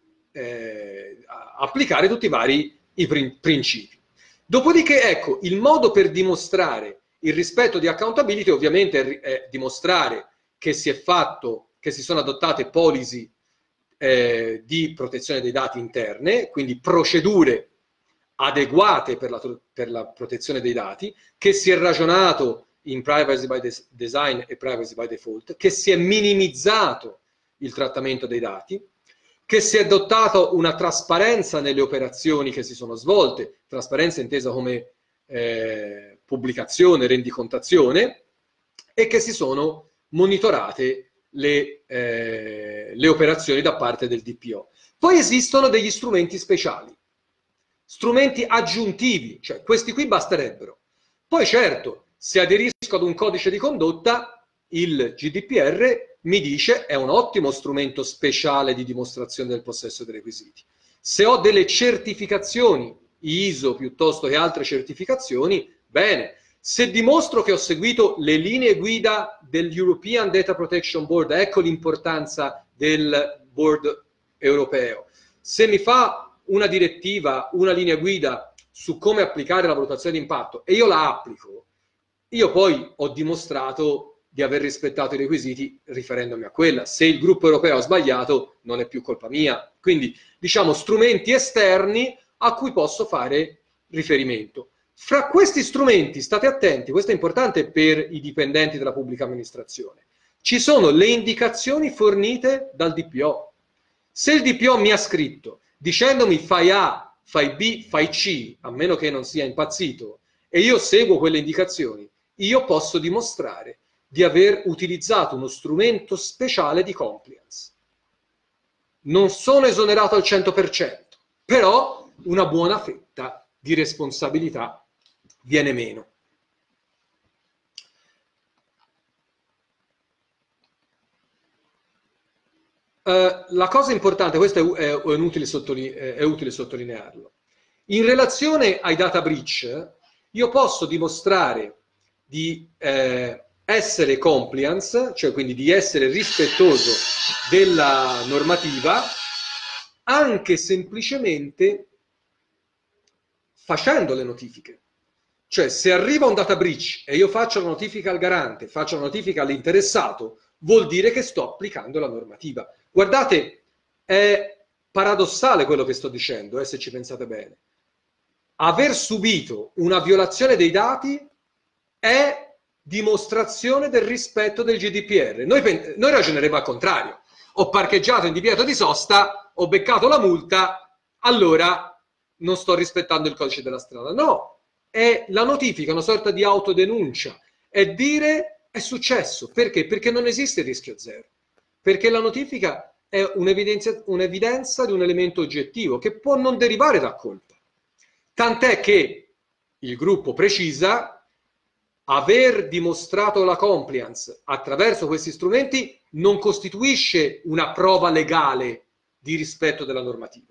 eh, applicare tutti i vari i principi. Dopodiché, ecco, il modo per dimostrare il rispetto di accountability ovviamente è, è dimostrare che si è fatto, che si sono adottate policy eh, di protezione dei dati interne, quindi procedure adeguate per la, per la protezione dei dati, che si è ragionato in privacy by design e privacy by default, che si è minimizzato il trattamento dei dati, che si è adottata una trasparenza nelle operazioni che si sono svolte, trasparenza intesa come eh, pubblicazione, rendicontazione, e che si sono monitorate le, eh, le operazioni da parte del D P O. Poi esistono degli strumenti speciali, strumenti aggiuntivi, cioè questi qui basterebbero. Poi certo, se aderisco ad un codice di condotta, il G D P R mi dice è un ottimo strumento speciale di dimostrazione del possesso dei requisiti. Se ho delle certificazioni I S O piuttosto che altre certificazioni, bene. Se dimostro che ho seguito le linee guida dell'European Data Protection Board, ecco l'importanza del board europeo. Se mi fa una direttiva, una linea guida su come applicare la valutazione di impatto e io la applico, io poi ho dimostrato di aver rispettato i requisiti riferendomi a quella. Se il gruppo europeo ha sbagliato, non è più colpa mia. Quindi, diciamo, strumenti esterni a cui posso fare riferimento. Fra questi strumenti, state attenti, questo è importante per i dipendenti della pubblica amministrazione, ci sono le indicazioni fornite dal D P O. Se il D P O mi ha scritto dicendomi fai A, fai B, fai C, a meno che non sia impazzito, e io seguo quelle indicazioni, io posso dimostrare di aver utilizzato uno strumento speciale di compliance. Non sono esonerato al cento per cento, però una buona fetta di responsabilità viene meno. Uh, la cosa importante, questo è, è, è, utile sottoline, è utile sottolinearlo, in relazione ai data breach, io posso dimostrare di eh, essere compliance, cioè quindi di essere rispettoso della normativa, anche semplicemente facendo le notifiche. Cioè, se arriva un data breach e io faccio la notifica al garante, faccio la notifica all'interessato, vuol dire che sto applicando la normativa. Guardate, è paradossale quello che sto dicendo, eh, se ci pensate bene. Aver subito una violazione dei dati è dimostrazione del rispetto del G D P R. Noi, noi ragioneremo al contrario. Ho parcheggiato in divieto di sosta, ho beccato la multa, allora non sto rispettando il codice della strada. No, è la notifica, una sorta di autodenuncia. È dire è successo. Perché? Perché non esiste il rischio zero. Perché la notifica è un'evidenza, un'evidenza di un elemento oggettivo che può non derivare da colpa. Tant'è che il gruppo precisa aver dimostrato la compliance attraverso questi strumenti non costituisce una prova legale di rispetto della normativa.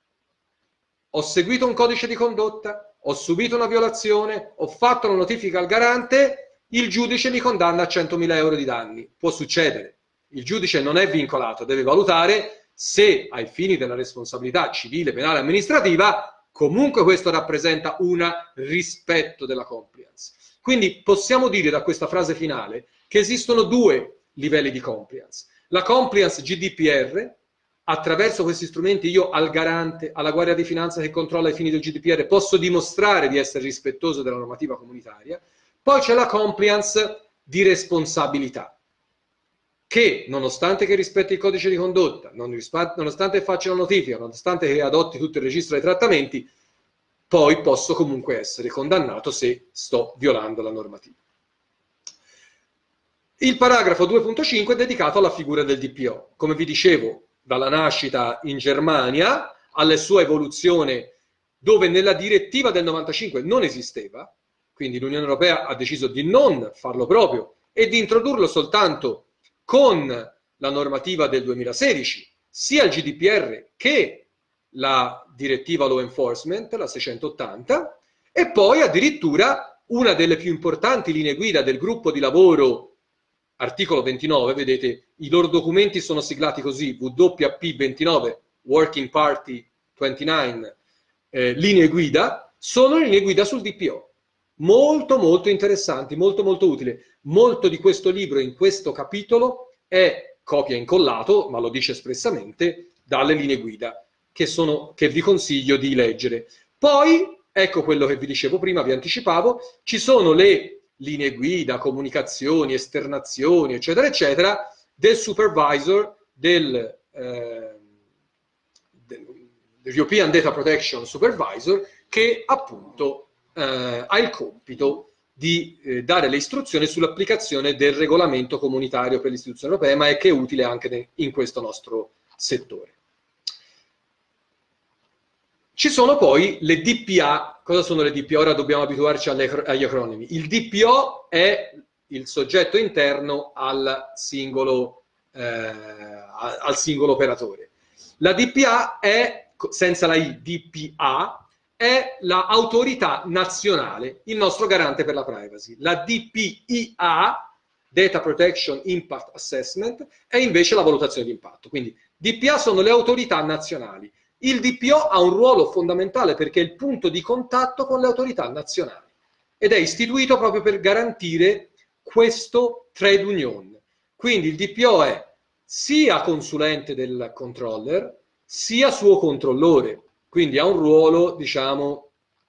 Ho seguito un codice di condotta, ho subito una violazione, ho fatto una notifica al garante, il giudice mi condanna a centomila euro di danni. Può succedere. Il giudice non è vincolato, deve valutare se ai fini della responsabilità civile, penale e amministrativa comunque questo rappresenta un rispetto della compliance. Quindi possiamo dire da questa frase finale che esistono due livelli di compliance. La compliance G D P R, attraverso questi strumenti io al garante, alla Guardia di Finanza che controlla i fini del G D P R, posso dimostrare di essere rispettoso della normativa comunitaria. Poi c'è la compliance di responsabilità. che, nonostante che rispetti il codice di condotta, nonostante faccia la notifica, nonostante che adotti tutto il registro dei trattamenti, poi posso comunque essere condannato se sto violando la normativa. Il paragrafo due punto cinque è dedicato alla figura del D P O. Come vi dicevo, dalla nascita in Germania alla sua evoluzione, dove nella direttiva del novantacinque non esisteva, quindi l'Unione Europea ha deciso di non farlo proprio e di introdurlo soltanto con la normativa del duemilasedici, sia il G D P R che la direttiva Law Enforcement, la seicentottanta, e poi addirittura una delle più importanti linee guida del gruppo di lavoro, articolo ventinove, vedete, i loro documenti sono siglati così, W P ventinove, Working Party ventinove, eh, linee guida, sono linee guida sul D P O. Molto molto interessanti, molto molto utili. Molto di questo libro in questo capitolo è copia e incollato, ma lo dice espressamente, dalle linee guida che, sono, che vi consiglio di leggere. Poi, ecco quello che vi dicevo prima, vi anticipavo, ci sono le linee guida, comunicazioni, esternazioni, eccetera, eccetera, del supervisor del, eh, del European Data Protection Supervisor, che appunto eh, ha il compito di eh, dare le istruzioni sull'applicazione del regolamento comunitario per l'istituzione europea, ma è che è utile anche in questo nostro settore. Ci sono poi le D P A. Cosa sono le D P A? Ora dobbiamo abituarci agli acronimi. Il D P O è il soggetto interno al singolo, eh, al singolo operatore. La D P A è, senza la I, D P A, è l'autorità nazionale, il nostro garante per la privacy. La D P I A, Data Protection Impact Assessment, è invece la valutazione di impatto. Quindi D P A sono le autorità nazionali. Il D P O ha un ruolo fondamentale perché è il punto di contatto con le autorità nazionali ed è istituito proprio per garantire questo trade union. Quindi il D P O è sia consulente del controller, sia suo controllore, quindi ha un ruolo, diciamo,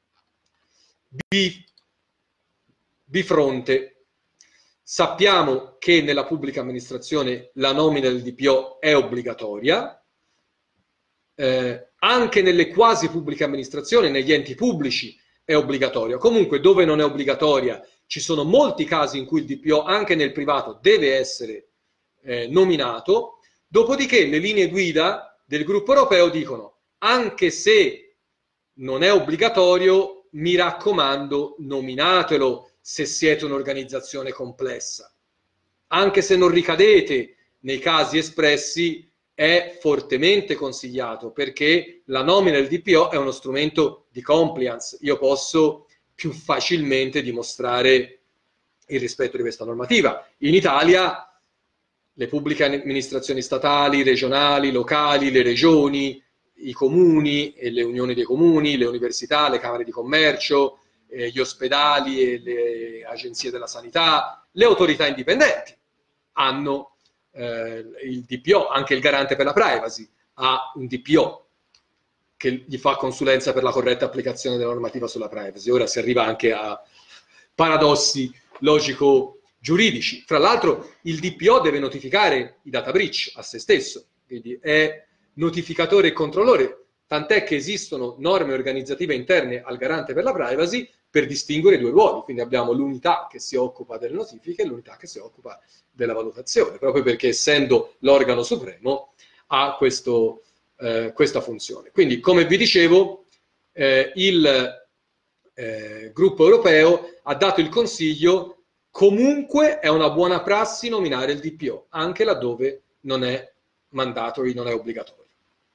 bi, bifronte. Sappiamo che nella pubblica amministrazione la nomina del D P O è obbligatoria. Eh, anche nelle quasi pubbliche amministrazioni, negli enti pubblici è obbligatoria. Comunque dove non è obbligatoria ci sono molti casi in cui il D P O anche nel privato deve essere eh, nominato. Dopodiché le linee guida del gruppo europeo dicono anche se non è obbligatorio, mi raccomando, nominatelo se siete un'organizzazione complessa. Anche se non ricadete nei casi espressi, è fortemente consigliato perché la nomina del D P O è uno strumento di compliance. Io posso più facilmente dimostrare il rispetto di questa normativa. In Italia le pubbliche amministrazioni statali, regionali, locali, le regioni, i comuni e le unioni dei comuni, le università, le camere di commercio, eh, gli ospedali e le agenzie della sanità, le autorità indipendenti hanno Eh, il D P O. Anche il garante per la privacy ha un D P O che gli fa consulenza per la corretta applicazione della normativa sulla privacy. Ora si arriva anche a paradossi logico-giuridici. Fra l'altro il D P O deve notificare i data breach a se stesso, quindi è notificatore e controllore, tant'è che esistono norme organizzative interne al garante per la privacy per distinguere i due ruoli. Quindi abbiamo l'unità che si occupa delle notifiche e l'unità che si occupa della valutazione, proprio perché essendo l'organo supremo ha questo, eh, questa funzione. Quindi, come vi dicevo, eh, il eh, gruppo europeo ha dato il consiglio: comunque è una buona prassi nominare il D P O, anche laddove non è mandatory, non è obbligatorio.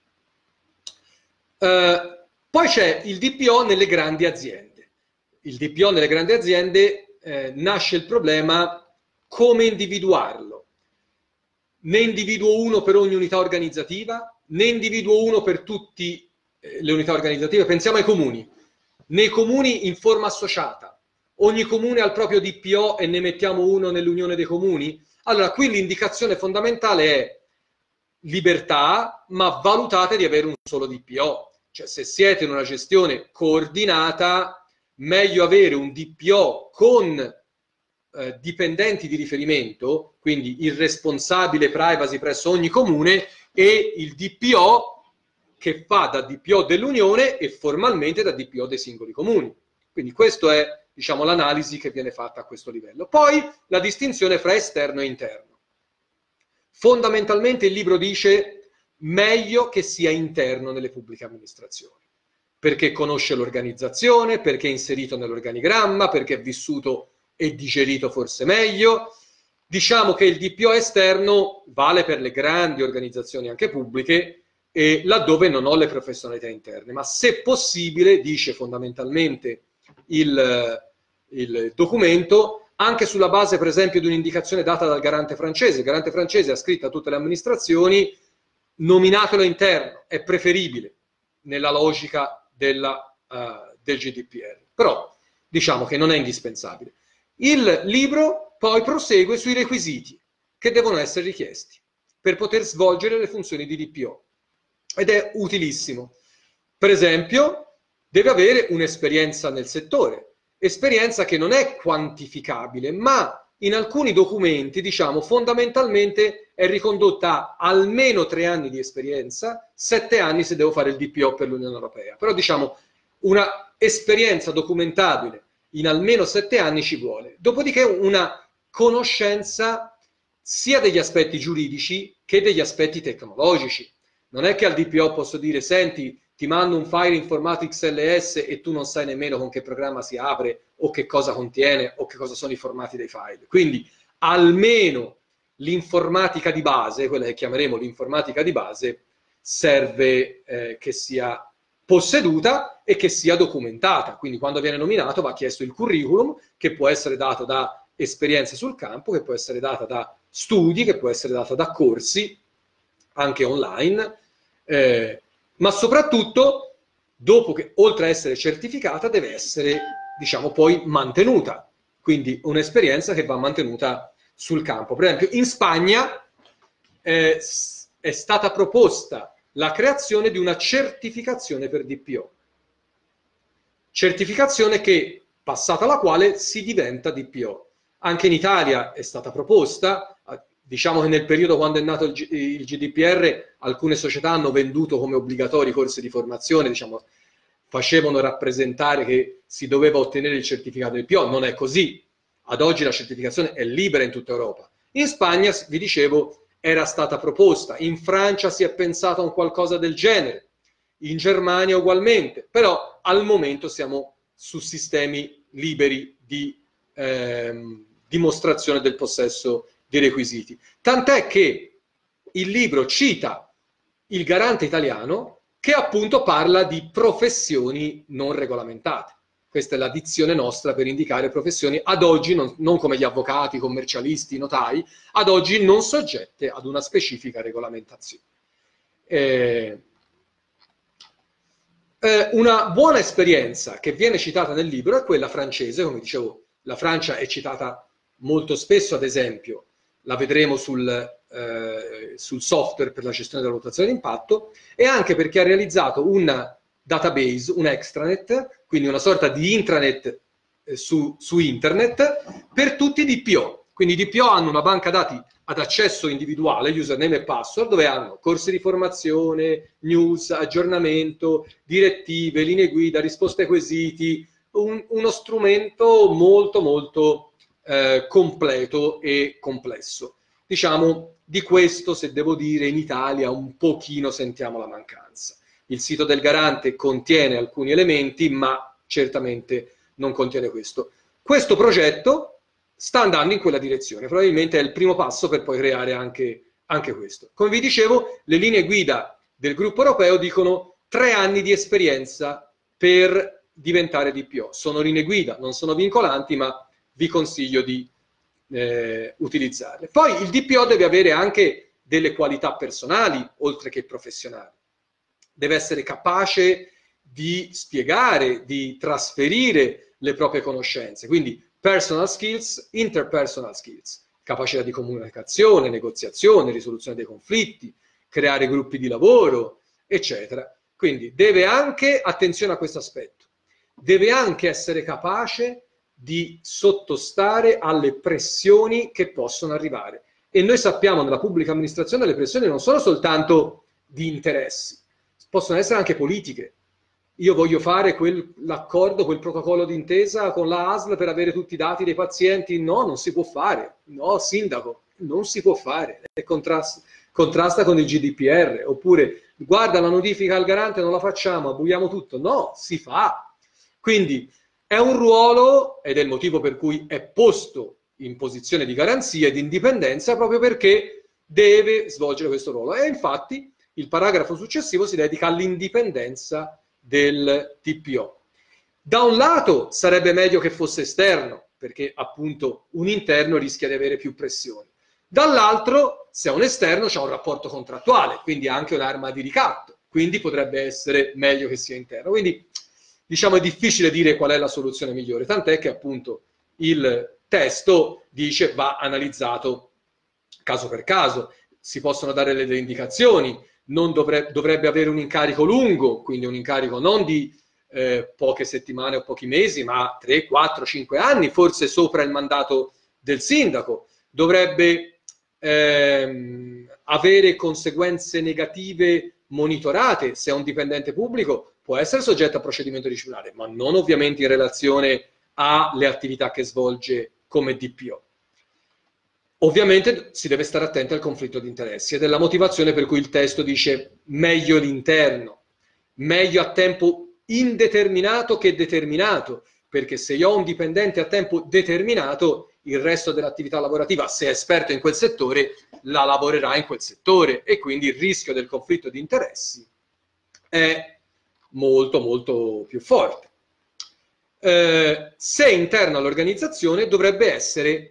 Eh, poi c'è il D P O nelle grandi aziende. Il D P O nelle grandi aziende eh, nasce il problema come individuarlo. Ne individuo uno per ogni unità organizzativa, ne individuo uno per tutte eh, le unità organizzative. Pensiamo ai comuni. Nei comuni in forma associata. Ogni comune ha il proprio D P O e ne mettiamo uno nell'unione dei comuni? Allora, qui l'indicazione fondamentale è libertà, ma valutate di avere un solo D P O. Cioè, se siete in una gestione coordinata, meglio avere un D P O con eh, dipendenti di riferimento, quindi il responsabile privacy presso ogni comune e il D P O che fa da D P O dell'Unione e formalmente da D P O dei singoli comuni. Quindi questa è, diciamo, l'analisi che viene fatta a questo livello. Poi la distinzione fra esterno e interno. Fondamentalmente il libro dice meglio che sia interno nelle pubbliche amministrazioni, perché conosce l'organizzazione, perché è inserito nell'organigramma, perché è vissuto e digerito forse meglio. Diciamo che il D P O esterno vale per le grandi organizzazioni anche pubbliche, e laddove non ho le professionalità interne, ma se possibile, dice fondamentalmente il, il documento, anche sulla base per esempio di un'indicazione data dal garante francese. Il garante francese ha scritto a tutte le amministrazioni: nominatelo interno, è preferibile nella logica della, uh, del G D P R, però diciamo che non è indispensabile. Il libro poi prosegue sui requisiti che devono essere richiesti per poter svolgere le funzioni di D P O. Ed è utilissimo. Per esempio, deve avere un'esperienza nel settore, esperienza che non è quantificabile, ma in alcuni documenti, diciamo, fondamentalmente è ricondotta a almeno tre anni di esperienza, sette anni se devo fare il D P O per l'Unione Europea. Però, diciamo, una esperienza documentabile in almeno sette anni ci vuole. Dopodiché una conoscenza sia degli aspetti giuridici che degli aspetti tecnologici. Non è che al D P O posso dire: senti, ti mando un file in formato X L S e tu non sai nemmeno con che programma si apre o che cosa contiene o che cosa sono i formati dei file. Quindi almeno l'informatica di base, quella che chiameremo l'informatica di base, serve eh, che sia posseduta e che sia documentata. Quindi quando viene nominato va chiesto il curriculum, che può essere dato da esperienze sul campo, che può essere data da studi, che può essere data da corsi anche online, eh, ma soprattutto, dopo che, oltre a essere certificata, deve essere, diciamo, poi mantenuta. Quindi un'esperienza che va mantenuta sul campo. Per esempio, in Spagna eh, è stata proposta la creazione di una certificazione per D P O. Certificazione che, passata la quale, si diventa D P O. Anche in Italia è stata proposta. Diciamo che nel periodo quando è nato il, G il G D P R, alcune società hanno venduto come obbligatori corsi di formazione, diciamo, facevano rappresentare che si doveva ottenere il certificato D P O. Non è così. Ad oggi la certificazione è libera in tutta Europa. In Spagna, vi dicevo, era stata proposta. In Francia si è pensato a un qualcosa del genere. In Germania ugualmente. Però al momento siamo su sistemi liberi di ehm, dimostrazione del possesso di requisiti. Tant'è che il libro cita il garante italiano che appunto parla di professioni non regolamentate. Questa è la dizione nostra per indicare professioni ad oggi, non, non come gli avvocati, i commercialisti, i notai, ad oggi non soggette ad una specifica regolamentazione. Eh, eh, una buona esperienza che viene citata nel libro è quella francese. Come dicevo, la Francia è citata molto spesso, ad esempio, la vedremo sul, eh, sul software per la gestione della valutazione d'impatto, e anche perché ha realizzato un database, un extranet, quindi una sorta di intranet eh, su, su internet per tutti i D P O. Quindi i D P O hanno una banca dati ad accesso individuale, username e password, dove hanno corsi di formazione, news, aggiornamento, direttive, linee guida, risposte ai quesiti, un, uno strumento molto molto Eh, completo e complesso. Diciamo, di questo, se devo dire, in Italia un pochino sentiamo la mancanza. Il sito del garante contiene alcuni elementi, ma certamente non contiene questo. Questo progetto sta andando in quella direzione, probabilmente è il primo passo per poi creare anche, anche questo. Come vi dicevo, le linee guida del gruppo europeo dicono tre anni di esperienza per diventare D P O. Sono linee guida, non sono vincolanti, ma vi consiglio di eh, utilizzarle. Poi il D P O deve avere anche delle qualità personali, oltre che professionali. Deve essere capace di spiegare, di trasferire le proprie conoscenze. Quindi personal skills, interpersonal skills, capacità di comunicazione, negoziazione, risoluzione dei conflitti, creare gruppi di lavoro, eccetera. Quindi deve anche, attenzione a questo aspetto, deve anche essere capace di sottostare alle pressioni che possono arrivare. E noi sappiamo nella pubblica amministrazione le pressioni non sono soltanto di interessi, possono essere anche politiche. Io voglio fare quell'accordo, quel protocollo d'intesa con la A S L per avere tutti i dati dei pazienti. No, non si può fare. No, sindaco, non si può fare. È contrasta, contrasta con il G D P R. Oppure, guarda, la notifica al garante non la facciamo, abbuiamo tutto. No, si fa. Quindi è un ruolo, ed è il motivo per cui è posto in posizione di garanzia e di indipendenza, proprio perché deve svolgere questo ruolo. E infatti il paragrafo successivo si dedica all'indipendenza del T P O. Da un lato sarebbe meglio che fosse esterno, perché appunto un interno rischia di avere più pressioni. Dall'altro, se è un esterno, c'è un rapporto contrattuale, quindi anche un'arma di ricatto, quindi potrebbe essere meglio che sia interno. Quindi diciamo è difficile dire qual è la soluzione migliore, tant'è che appunto il testo dice va analizzato caso per caso, si possono dare delle indicazioni. Non dovrebbe, dovrebbe avere un incarico lungo, quindi un incarico non di eh, poche settimane o pochi mesi, ma tre, quattro, cinque anni, forse sopra il mandato del sindaco. Dovrebbe ehm, avere conseguenze negative monitorate. Se è un dipendente pubblico può essere soggetto a procedimento disciplinare, ma non ovviamente in relazione alle attività che svolge come D P O. Ovviamente si deve stare attenti al conflitto di interessi ed è la motivazione per cui il testo dice meglio l'interno, meglio a tempo indeterminato che determinato, perché se io ho un dipendente a tempo determinato, il resto dell'attività lavorativa, se è esperto in quel settore, la lavorerà in quel settore e quindi il rischio del conflitto di interessi è molto molto più forte. Eh, se è interno all'organizzazione dovrebbe essere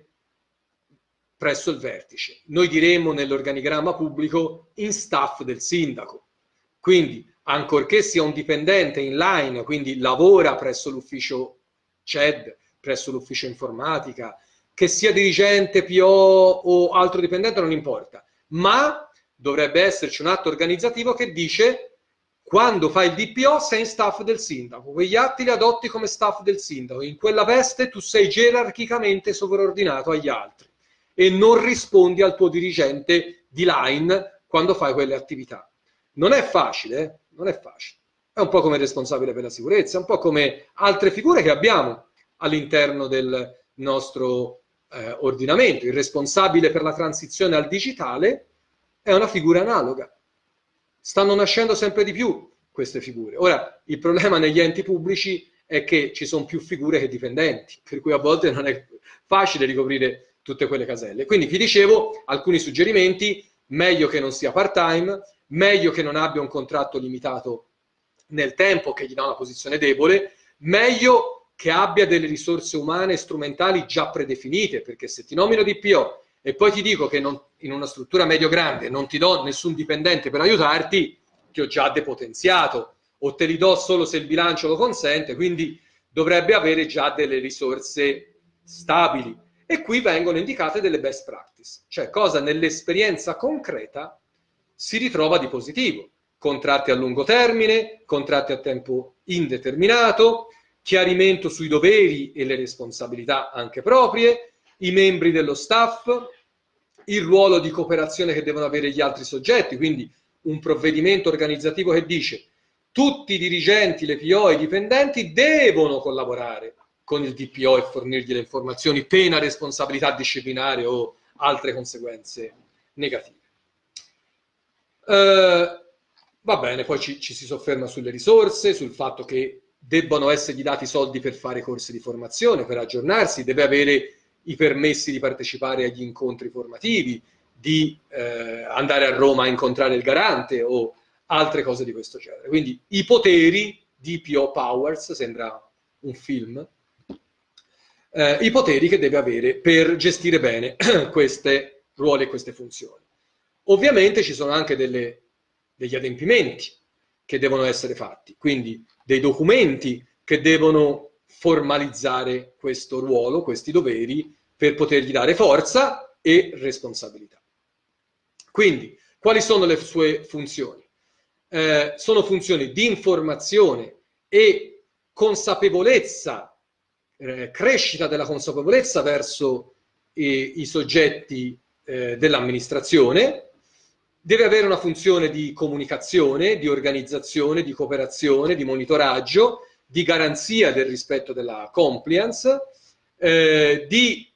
presso il vertice. Noi diremo nell'organigramma pubblico in staff del sindaco. Quindi, ancorché sia un dipendente in line, quindi lavora presso l'ufficio C E D, presso l'ufficio informatica, che sia dirigente, P O o altro dipendente, non importa. Ma dovrebbe esserci un atto organizzativo che dice quando fai il D P O sei in staff del sindaco, quegli atti li adotti come staff del sindaco, in quella veste tu sei gerarchicamente sovraordinato agli altri e non rispondi al tuo dirigente di line quando fai quelle attività. Non è facile, eh? Non è facile. È un po' come responsabile per la sicurezza, un po' come altre figure che abbiamo all'interno del nostro eh, ordinamento. Il responsabile per la transizione al digitale è una figura analoga. Stanno nascendo sempre di più queste figure. Ora, il problema negli enti pubblici è che ci sono più figure che dipendenti, per cui a volte non è facile ricoprire tutte quelle caselle. Quindi vi dicevo, alcuni suggerimenti: meglio che non sia part-time, meglio che non abbia un contratto limitato nel tempo che gli dà una posizione debole, meglio che abbia delle risorse umane e strumentali già predefinite, perché se ti nomino D P O e poi ti dico che non, in una struttura medio-grande non ti do nessun dipendente per aiutarti, ti ho già depotenziato, o te li do solo se il bilancio lo consente, quindi dovrebbe avere già delle risorse stabili. E qui vengono indicate delle best practice, cioè cosa nell'esperienza concreta si ritrova di positivo. Contratti a lungo termine, contratti a tempo indeterminato, chiarimento sui doveri e le responsabilità anche proprie, i membri dello staff, il ruolo di cooperazione che devono avere gli altri soggetti, quindi un provvedimento organizzativo che dice tutti i dirigenti, le P O e i dipendenti devono collaborare con il D P O e fornirgli le informazioni, pena responsabilità disciplinare o altre conseguenze negative. Eh, va bene, poi ci, ci si sofferma sulle risorse, sul fatto che debbano essergli dati soldi per fare corsi di formazione, per aggiornarsi, deve avere i permessi di partecipare agli incontri formativi, di eh, andare a Roma a incontrare il garante o altre cose di questo genere. Quindi i poteri, D P O Powers, sembra un film, eh, i poteri che deve avere per gestire bene questi ruoli e queste funzioni. Ovviamente ci sono anche delle, degli adempimenti che devono essere fatti, quindi dei documenti che devono formalizzare questo ruolo, questi doveri, per potergli dare forza e responsabilità. Quindi, quali sono le sue funzioni? Eh, sono funzioni di informazione e consapevolezza eh, crescita della consapevolezza verso i, i soggetti eh, dell'amministrazione, deve avere una funzione di comunicazione, di organizzazione, di cooperazione, di monitoraggio, di garanzia del rispetto della compliance, eh, di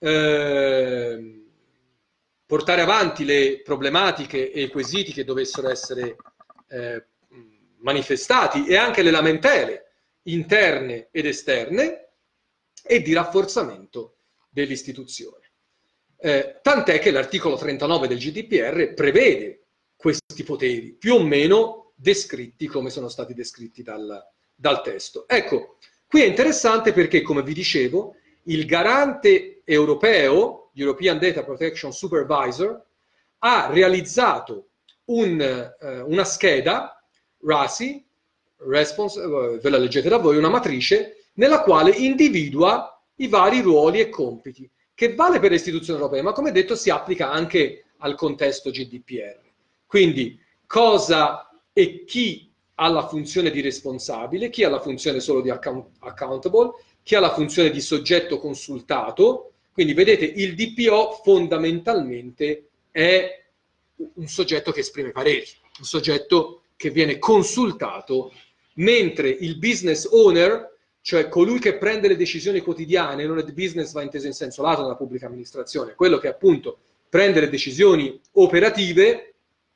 eh, portare avanti le problematiche e i quesiti che dovessero essere eh, manifestati e anche le lamentele interne ed esterne, e di rafforzamento dell'istituzione. Eh, tant'è che l'articolo trentanove del G D P R prevede questi poteri, più o meno descritti come sono stati descritti dal, dal testo. Ecco, qui è interessante perché, come vi dicevo, il garante europeo, European Data Protection Supervisor, ha realizzato un, eh, una scheda, R A S I, response, eh, ve la leggete da voi, una matrice, nella quale individua i vari ruoli e compiti, che vale per le istituzioni europee, ma come detto si applica anche al contesto G D P R. Quindi cosa e chi ha la funzione di responsabile, chi ha la funzione solo di account accountable, chi ha la funzione di soggetto consultato. Quindi vedete, il D P O fondamentalmente è un soggetto che esprime pareri, un soggetto che viene consultato, mentre il business owner, cioè colui che prende le decisioni quotidiane, non il business va inteso in senso lato nella pubblica amministrazione, quello che appunto prende le decisioni operative,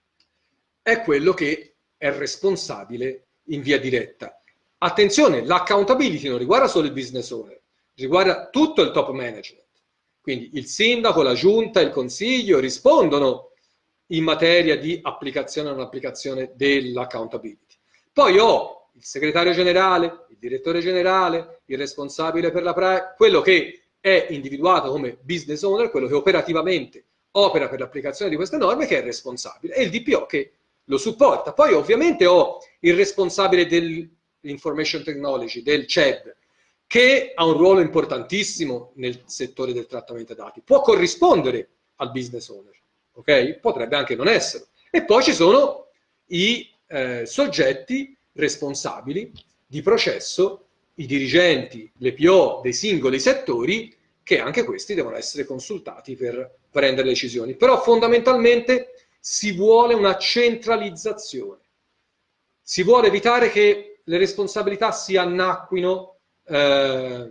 è quello che è responsabile in via diretta. Attenzione, l'accountability non riguarda solo il business owner, riguarda tutto il top management. Quindi il sindaco, la giunta, il consiglio rispondono in materia di applicazione o non applicazione dell'accountability. Poi ho il segretario generale, il direttore generale, il responsabile per la pratica, quello che è individuato come business owner, quello che operativamente opera per l'applicazione di queste norme, che è responsabile, e il D P O che lo supporta. Poi ovviamente ho il responsabile dell'information technology, del C E D, che ha un ruolo importantissimo nel settore del trattamento dati. Può corrispondere al business owner, ok? Potrebbe anche non essere. E poi ci sono i eh, soggetti responsabili di processo, i dirigenti, le P O dei singoli settori, che anche questi devono essere consultati per prendere decisioni. Però fondamentalmente si vuole una centralizzazione. Si vuole evitare che le responsabilità si annacquino eh,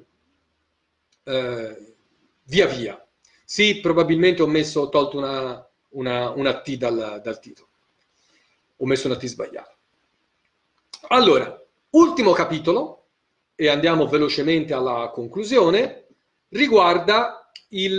eh, via via. Sì, probabilmente ho messo, ho tolto una, una, una T dal, dal titolo. Ho messo una T sbagliata. Allora, ultimo capitolo, e andiamo velocemente alla conclusione, riguarda il,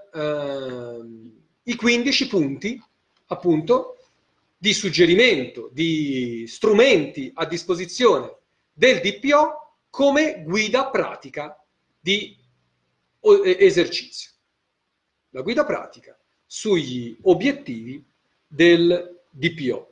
eh, i quindici punti, appunto, di suggerimento, di strumenti a disposizione del D P O come guida pratica di esercizio. La guida pratica sugli obiettivi del D P O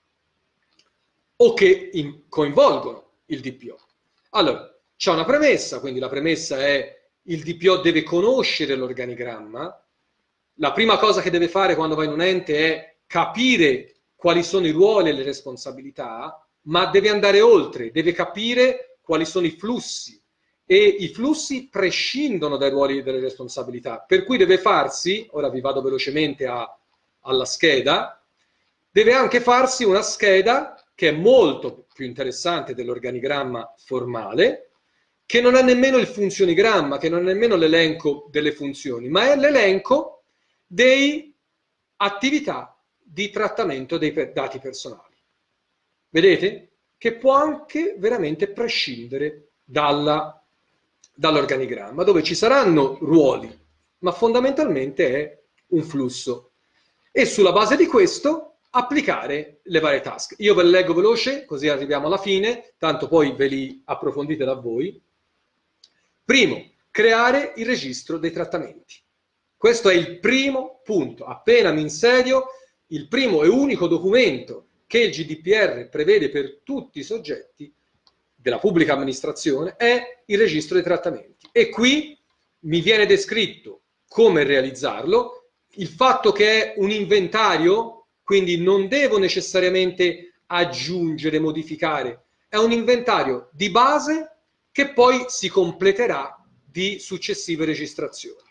o che in, coinvolgono il D P O. Allora, c'è una premessa, quindi la premessa è il D P O deve conoscere l'organigramma. La prima cosa che deve fare quando va in un ente è capire quali sono i ruoli e le responsabilità, ma deve andare oltre, deve capire quali sono i flussi, e i flussi prescindono dai ruoli e dalle responsabilità, per cui deve farsi, ora vi vado velocemente a, alla scheda, deve anche farsi una scheda che è molto più interessante dell'organigramma formale, che non è nemmeno il funzionigramma, che non è nemmeno l'elenco delle funzioni, ma è l'elenco delle attività di trattamento dei dati personali. Vedete? Che può anche veramente prescindere dalla, dall'organigramma, dove ci saranno ruoli, ma fondamentalmente è un flusso. E sulla base di questo applicare le varie task. Io ve le leggo veloce, così arriviamo alla fine, tanto poi ve li approfondite da voi. Primo, creare il registro dei trattamenti. Questo è il primo punto. Appena mi insedio, il primo e unico documento che il G D P R prevede per tutti i soggetti della pubblica amministrazione è il registro dei trattamenti. E qui mi viene descritto come realizzarlo, il fatto che è un inventario, quindi non devo necessariamente aggiungere, modificare, è un inventario di base che poi si completerà di successive registrazioni.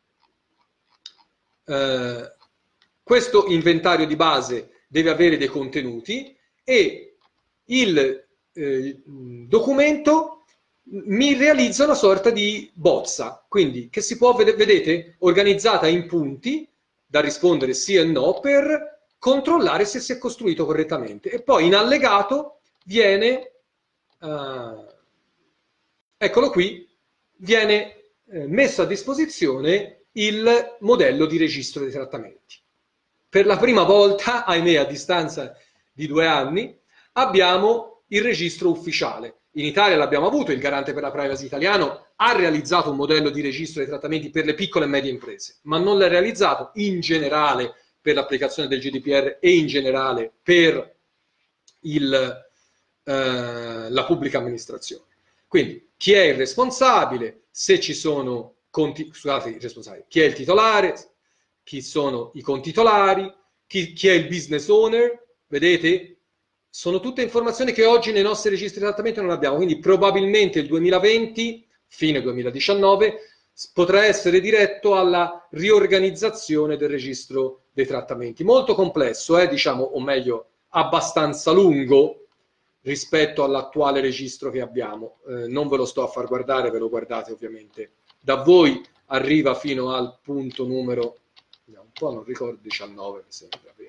Eh, questo inventario di base deve avere dei contenuti e il eh, documento mi realizza una sorta di bozza, quindi che si può, vedete, organizzata in punti da rispondere sì e no per controllare se si è costruito correttamente. E poi in allegato viene, uh, eccolo qui, viene eh, messo a disposizione il modello di registro dei trattamenti. Per la prima volta, ahimè, a distanza di due anni, abbiamo il registro ufficiale. In Italia l'abbiamo avuto, il Garante per la Privacy italiano ha realizzato un modello di registro dei trattamenti per le piccole e medie imprese, ma non l'ha realizzato in generale per l'applicazione del G D P R e in generale per il, eh, la pubblica amministrazione. Quindi chi è il responsabile, se ci sono conti, scusate, il responsabile, chi è il titolare, chi sono i contitolari, chi, chi è il business owner, vedete? Sono tutte informazioni che oggi nei nostri registri di trattamento non abbiamo, quindi probabilmente il duemilaventi, fine duemiladiciannove, potrà essere diretto alla riorganizzazione del registro dei trattamenti. Molto complesso, eh, diciamo, o meglio, abbastanza lungo rispetto all'attuale registro che abbiamo. Eh, non ve lo sto a far guardare, ve lo guardate ovviamente da voi, arriva fino al punto numero, un po' non ricordo, diciannove, mi sembra, venti.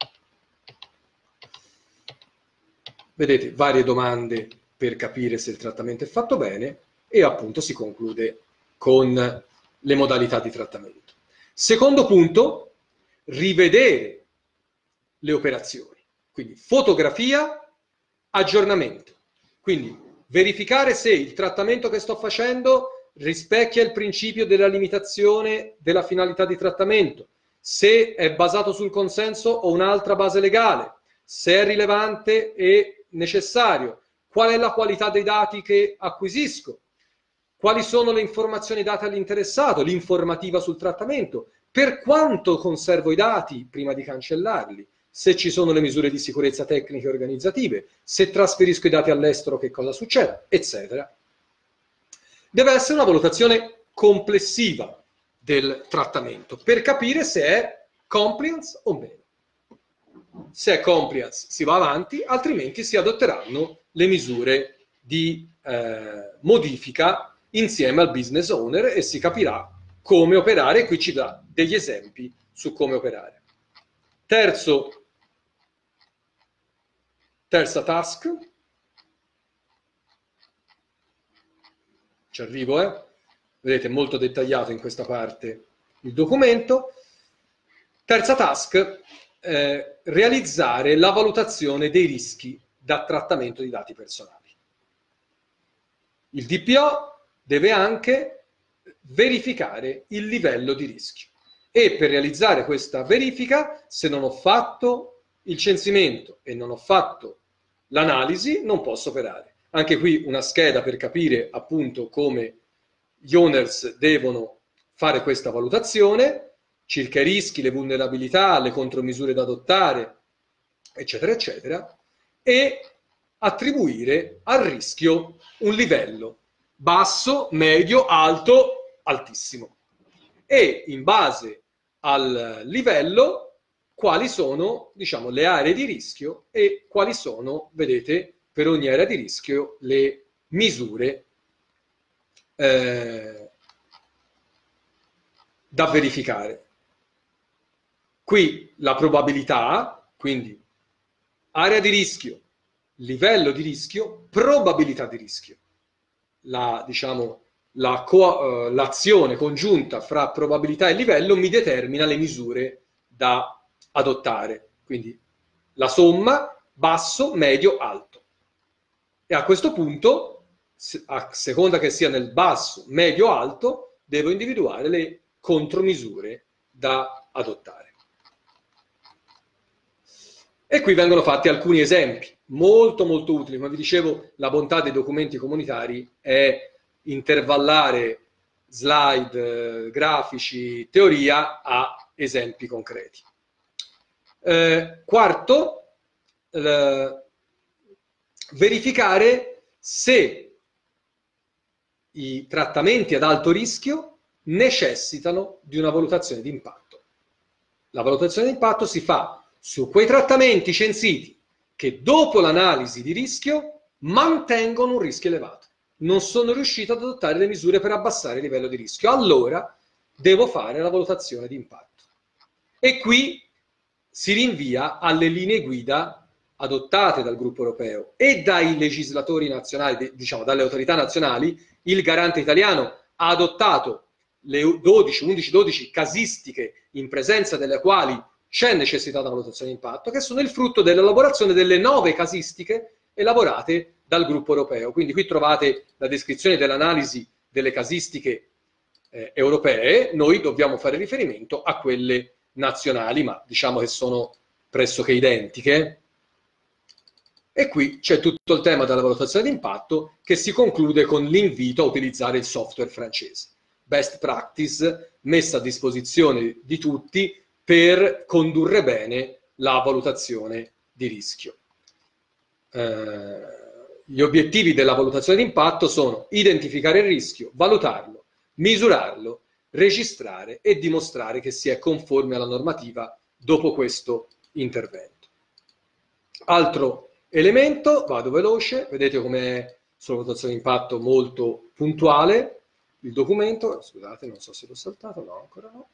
Vedete, varie domande per capire se il trattamento è fatto bene e appunto si conclude con le modalità di trattamento. Secondo punto, rivedere le operazioni. Quindi fotografia, aggiornamento. Quindi verificare se il trattamento che sto facendo rispecchia il principio della limitazione della finalità di trattamento, se è basato sul consenso o un'altra base legale, se è rilevante e necessario, qual è la qualità dei dati che acquisisco, quali sono le informazioni date all'interessato, l'informativa sul trattamento, per quanto conservo i dati prima di cancellarli, se ci sono le misure di sicurezza tecniche e organizzative, se trasferisco i dati all'estero che cosa succede, eccetera. Deve essere una valutazione complessiva del trattamento per capire se è compliance o meno. Se è compliance si va avanti, altrimenti si adotteranno le misure di eh, modifica insieme al business owner e si capirà come operare. Qui ci dà degli esempi su come operare. Terzo, terza task, ci arrivo, eh? Vedete, molto dettagliato in questa parte il documento. Terza task, eh, realizzare la valutazione dei rischi da trattamento di dati personali. Il D P O deve anche verificare il livello di rischio e per realizzare questa verifica, se non ho fatto il censimento e non ho fatto l'analisi, non posso operare. Anche qui una scheda per capire appunto come gli owners devono fare questa valutazione circa i rischi, le vulnerabilità, le contromisure da adottare, eccetera, eccetera, e attribuire al rischio un livello basso, medio, alto, altissimo. E in base al livello, quali sono, diciamo, le aree di rischio e quali sono, vedete, per ogni area di rischio, le misure eh, da verificare. Qui la probabilità, quindi area di rischio, livello di rischio, probabilità di rischio. La, diciamo, la co- uh, l'azione congiunta fra probabilità e livello mi determina le misure da adottare. Quindi la somma, basso, medio, alto. E a questo punto, a seconda che sia nel basso, medio, alto, devo individuare le contromisure da adottare. E qui vengono fatti alcuni esempi molto molto utili. Come vi dicevo, la bontà dei documenti comunitari è intervallare slide, eh, grafici, teoria a esempi concreti. Eh, quarto, eh, verificare se i trattamenti ad alto rischio necessitano di una valutazione di impatto. La valutazione di impatto si fa su quei trattamenti censiti che dopo l'analisi di rischio mantengono un rischio elevato. Non sono riuscito ad adottare le misure per abbassare il livello di rischio. Allora devo fare la valutazione di impatto. E qui si rinvia alle linee guida adottate dal gruppo europeo e dai legislatori nazionali, diciamo dalle autorità nazionali. Il garante italiano ha adottato le dodici, undici, dodici casistiche in presenza delle quali c'è necessità di valutazione di impatto, che sono il frutto dell'elaborazione delle nove casistiche elaborate dal gruppo europeo. Quindi qui trovate la descrizione dell'analisi delle casistiche eh, europee. Noi dobbiamo fare riferimento a quelle nazionali, ma diciamo che sono pressoché identiche. E qui c'è tutto il tema della valutazione di impatto, che si conclude con l'invito a utilizzare il software francese. Best practice messa a disposizione di tutti per condurre bene la valutazione di rischio. Eh, gli obiettivi della valutazione di impatto sono identificare il rischio, valutarlo, misurarlo, registrare e dimostrare che si è conforme alla normativa dopo questo intervento. Altro elemento, vado veloce, vedete com'è sulla valutazione di impatto molto puntuale il documento. Scusate, non so se l'ho saltato, no, ancora no.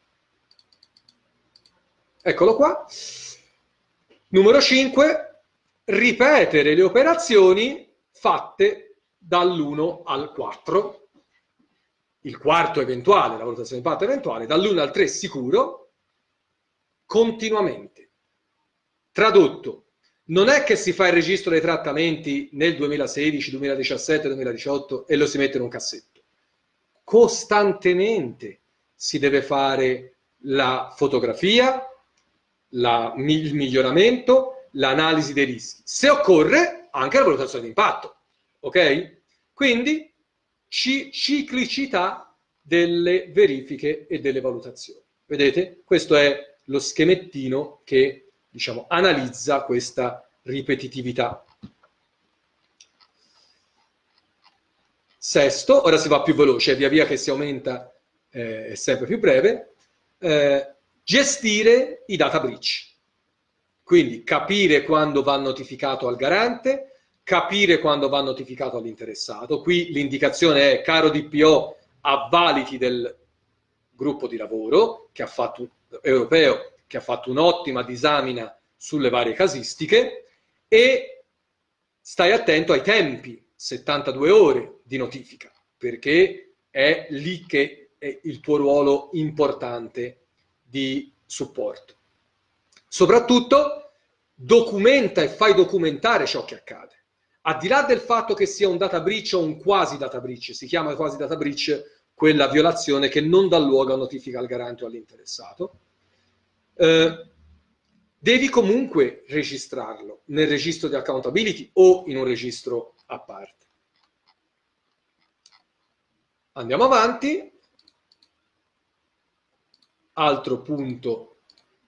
Eccolo qua. Numero cinque, ripetere le operazioni fatte dall'uno al quattro. Il quarto eventuale, la valutazione di impatto eventuale, dall'uno al tre sicuro, continuamente. Tradotto, non è che si fa il registro dei trattamenti nel duemilasedici, duemiladiciassette, duemiladiciotto e lo si mette in un cassetto. Costantemente si deve fare la fotografia, la, il miglioramento, l'analisi dei rischi. Se occorre, anche la valutazione di impatto. Ok? Quindi, ciclicità delle verifiche e delle valutazioni. Vedete? Questo è lo schemettino che diciamo, analizza questa ripetitività. Sesto, ora si va più veloce, via via che si aumenta eh, è sempre più breve, eh, gestire i data breach. Quindi capire quando va notificato al garante, capire quando va notificato all'interessato. Qui l'indicazione è, caro D P O, avvaliti del gruppo di lavoro che ha fatto, europeo, che ha fatto un'ottima disamina sulle varie casistiche, e stai attento ai tempi, settantadue ore di notifica, perché è lì che è il tuo ruolo importante di supporto. Soprattutto documenta e fai documentare ciò che accade. Al di là del fatto che sia un data breach o un quasi data breach, si chiama quasi data breach quella violazione che non dà luogo a notifica al garante o all'interessato, eh, devi comunque registrarlo nel registro di accountability o in un registro a parte. Andiamo avanti. Altro punto,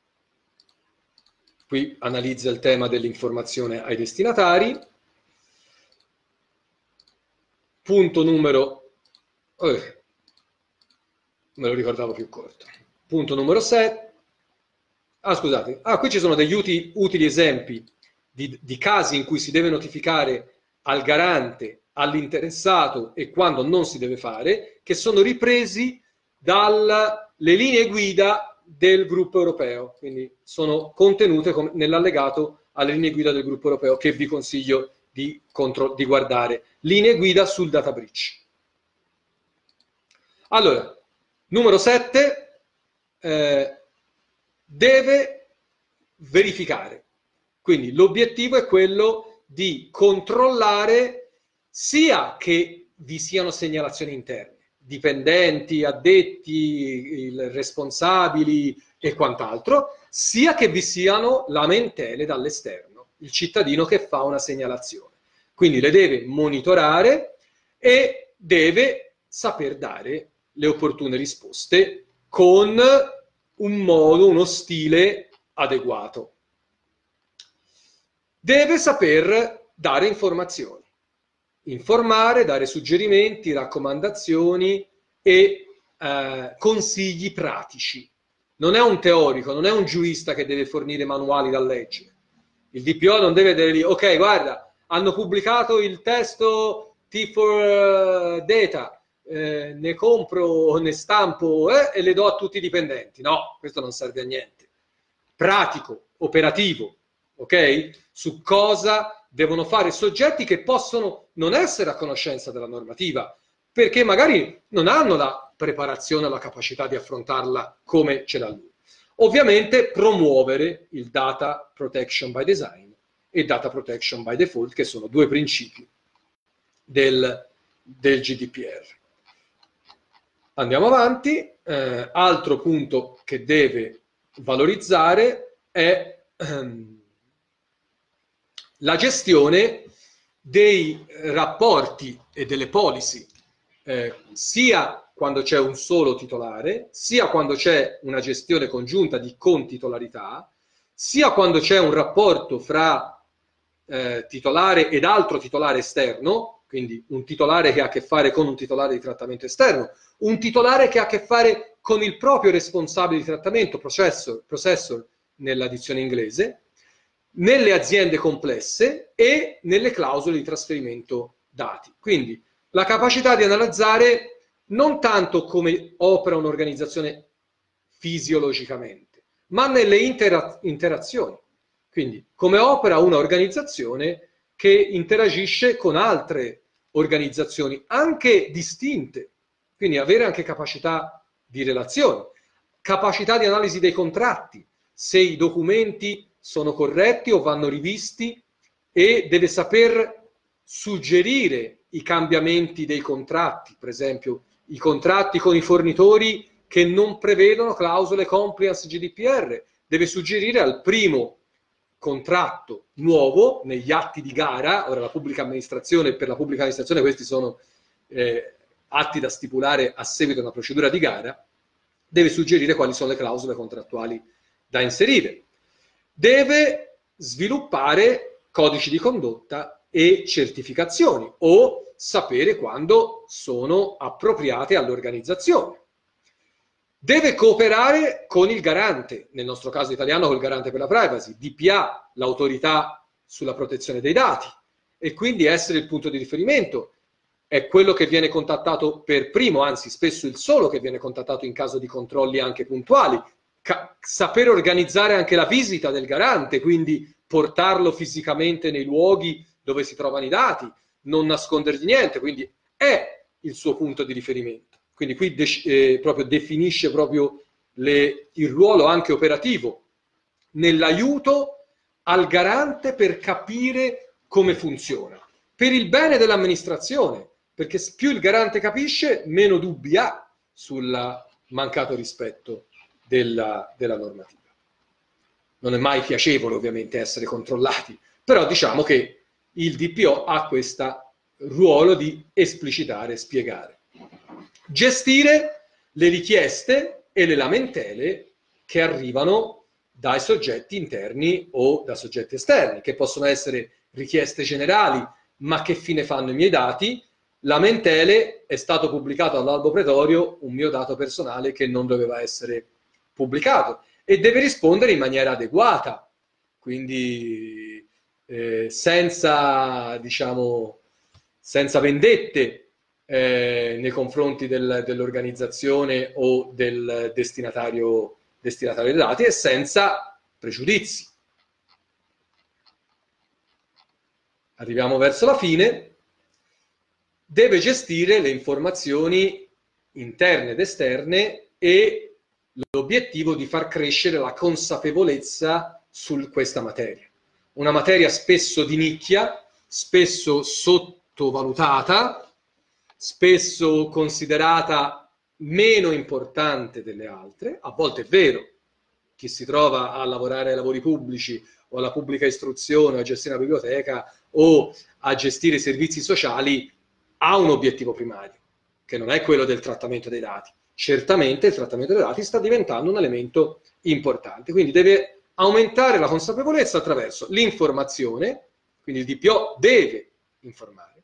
qui analizza il tema dell'informazione ai destinatari. Punto numero, eh, me lo ricordavo più corto. Punto numero sette. Ah, scusate. Ah, qui ci sono degli utili, utili esempi di, di casi in cui si deve notificare al garante, all'interessato e quando non si deve fare, che sono ripresi dalle linee guida del gruppo europeo. Quindi sono contenute nell'allegato alle linee guida del gruppo europeo, che vi consiglio di, contro, di guardare. Linee guida sul data breach. Allora, numero sette, eh, deve verificare. Quindi l'obiettivo è quello di controllare sia che vi siano segnalazioni interne, dipendenti, addetti, responsabili e quant'altro, sia che vi siano lamentele dall'esterno, il cittadino che fa una segnalazione. Quindi le deve monitorare e deve saper dare le opportune risposte con un modo, uno stile adeguato. Deve saper dare informazioni. informare, dare suggerimenti, raccomandazioni e eh, consigli pratici. Non è un teorico, non è un giurista che deve fornire manuali da leggere. Il D P O non deve dire, ok, guarda, hanno pubblicato il testo T quattro data, eh, ne compro, ne stampo eh, e le do a tutti i dipendenti. No, questo non serve a niente. Pratico, operativo, ok? Su cosa devono fare soggetti che possono non essere a conoscenza della normativa, perché magari non hanno la preparazione o la capacità di affrontarla come ce l'ha lui. Ovviamente promuovere il data protection by design e data protection by default, che sono due principi del, del G D P R. Andiamo avanti. Eh, altro punto che deve valorizzare è ehm, la gestione dei rapporti e delle policy, eh, sia quando c'è un solo titolare, sia quando c'è una gestione congiunta di contitolarità, sia quando c'è un rapporto fra eh, titolare ed altro titolare esterno, quindi un titolare che ha a che fare con un titolare di trattamento esterno, un titolare che ha a che fare con il proprio responsabile di trattamento, processor, processor nella dizione inglese, nelle aziende complesse e nelle clausole di trasferimento dati. Quindi la capacità di analizzare non tanto come opera un'organizzazione fisiologicamente, ma nelle intera interazioni. Quindi come opera un'organizzazione che interagisce con altre organizzazioni, anche distinte. Quindi avere anche capacità di relazione, capacità di analisi dei contratti, se i documenti sono corretti o vanno rivisti, e deve saper suggerire i cambiamenti dei contratti, per esempio i contratti con i fornitori che non prevedono clausole compliance G D P R, deve suggerire al primo contratto nuovo negli atti di gara. Ora la pubblica amministrazione, per la pubblica amministrazione questi sono eh, atti da stipulare a seguito di una procedura di gara, deve suggerire quali sono le clausole contrattuali da inserire. Deve sviluppare codici di condotta e certificazioni, o sapere quando sono appropriate all'organizzazione. Deve cooperare con il garante, nel nostro caso italiano col garante per la privacy, D P A, l'autorità sulla protezione dei dati, e quindi essere il punto di riferimento. È quello che viene contattato per primo, anzi spesso il solo che viene contattato in caso di controlli anche puntuali. Ca- sapere organizzare anche la visita del garante, quindi portarlo fisicamente nei luoghi dove si trovano i dati, non nascondergli niente, quindi è il suo punto di riferimento. Quindi qui eh, proprio definisce proprio le, il ruolo anche operativo nell'aiuto al garante per capire come funziona, per il bene dell'amministrazione, perché più il garante capisce, meno dubbi ha sul mancato rispetto della, della normativa. Non è mai piacevole ovviamente essere controllati, però diciamo che il D P O ha questo ruolo di esplicitare e spiegare. Gestire le richieste e le lamentele che arrivano dai soggetti interni o da soggetti esterni, che possono essere richieste generali, ma che fine fanno i miei dati? Lamentele: è stato pubblicato all'albo pretorio un mio dato personale che non doveva essere pubblicato, e deve rispondere in maniera adeguata, quindi eh, senza, diciamo, senza vendette eh, nei confronti del, dell'organizzazione o del destinatario, destinatario dei dati, e senza pregiudizi. Arriviamo verso la fine. Deve gestire le informazioni interne ed esterne e l'obiettivo di far crescere la consapevolezza su questa materia. Una materia spesso di nicchia, spesso sottovalutata, spesso considerata meno importante delle altre. A volte è vero, chi si trova a lavorare ai lavori pubblici o alla pubblica istruzione o a gestire una biblioteca o a gestire i servizi sociali ha un obiettivo primario, che non è quello del trattamento dei dati. Certamente il trattamento dei dati sta diventando un elemento importante, quindi deve aumentare la consapevolezza attraverso l'informazione, quindi il D P O deve informare,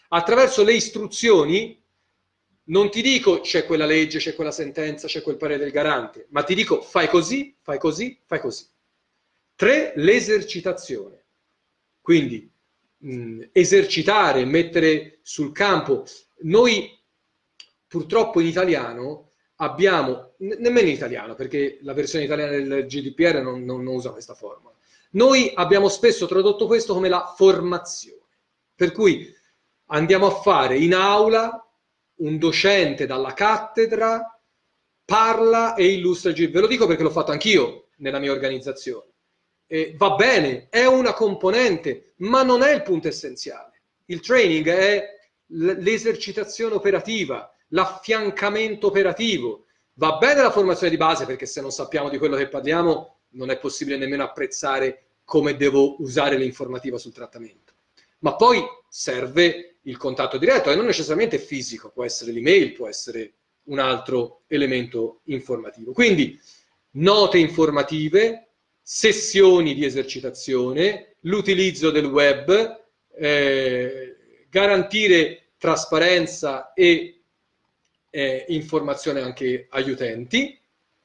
Attraverso le istruzioni non ti dico c'è quella legge, c'è quella sentenza, c'è quel parere del garante, ma ti dico fai così, fai così, fai così. Tre, l'esercitazione. Quindi mh, esercitare, mettere sul campo. Noi purtroppo in italiano abbiamo, nemmeno in italiano, perché la versione italiana del G D P R non, non, non usa questa formula. Noi abbiamo spesso tradotto questo come la formazione. Per cui andiamo a fare in aula, un docente dalla cattedra parla e illustra il G D P R. Ve lo dico perché l'ho fatto anch'io nella mia organizzazione. Eh, va bene, è una componente, ma non è il punto essenziale. Il training è l'esercitazione operativa, l'affiancamento operativo. Va bene la formazione di base, perché se non sappiamo di quello che parliamo non è possibile nemmeno apprezzare come devo usare l'informativa sul trattamento. Ma poi serve il contatto diretto, e non necessariamente fisico, può essere l'email, può essere un altro elemento informativo. Quindi note informative, sessioni di esercitazione, l'utilizzo del web, eh, garantire trasparenza e eh, informazione anche agli utenti.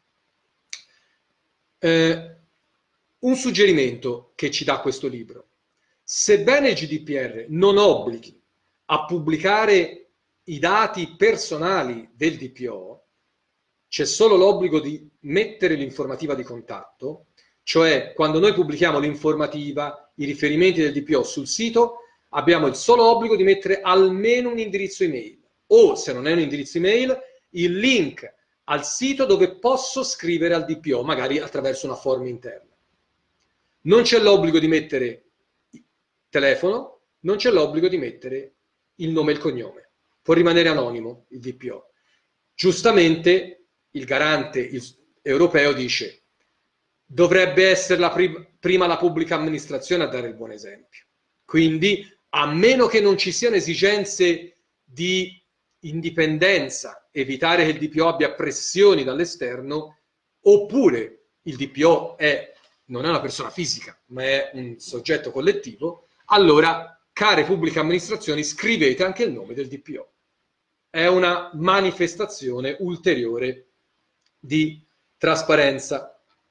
Eh, un suggerimento che ci dà questo libro: sebbene il G D P R non obblighi a pubblicare i dati personali del D P O, c'è solo l'obbligo di mettere l'informativa di contatto, cioè quando noi pubblichiamo l'informativa, i riferimenti del D P O sul sito, abbiamo il solo obbligo di mettere almeno un indirizzo email, o se non è un indirizzo email, il link al sito dove posso scrivere al D P O, magari attraverso una form interna. Non c'è l'obbligo di mettere telefono, non c'è l'obbligo di mettere il nome e il cognome. Può rimanere anonimo il D P O. Giustamente il garante il, europeo dice dovrebbe essere la prim prima la pubblica amministrazione a dare il buon esempio. Quindi, a meno che non ci siano esigenze di indipendenza, evitare che il D P O abbia pressioni dall'esterno, oppure il D P O è, non è una persona fisica, ma è un soggetto collettivo, allora, care pubbliche amministrazioni, scrivete anche il nome del D P O. È una manifestazione ulteriore di trasparenza.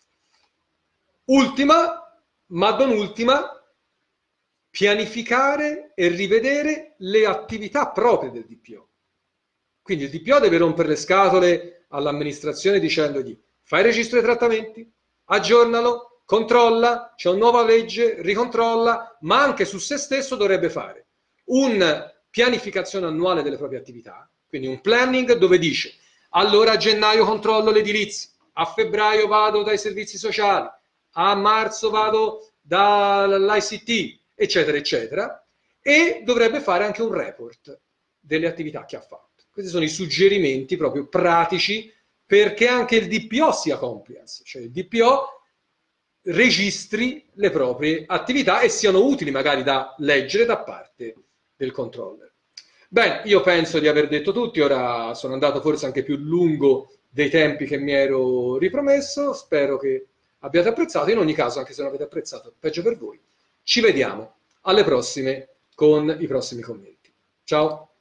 Ultima, ma non ultima, pianificare e rivedere le attività proprie del D P O. Quindi il D P O deve rompere le scatole all'amministrazione dicendogli fai il registro dei trattamenti, aggiornalo, controlla, c'è una nuova legge, ricontrolla, ma anche su se stesso dovrebbe fare una pianificazione annuale delle proprie attività, quindi un planning dove dice allora a gennaio controllo l'edilizia, a febbraio vado dai servizi sociali, a marzo vado dall'I C T, eccetera, eccetera, e dovrebbe fare anche un report delle attività che ha fatto. Questi sono i suggerimenti proprio pratici perché anche il D P O sia compliance, cioè il D P O registri le proprie attività e siano utili magari da leggere da parte del controller. Bene, io penso di aver detto tutti, ora sono andato forse anche più lungo dei tempi che mi ero ripromesso, spero che abbiate apprezzato, in ogni caso anche se non avete apprezzato, peggio per voi. Ci vediamo alle prossime con i prossimi commenti. Ciao!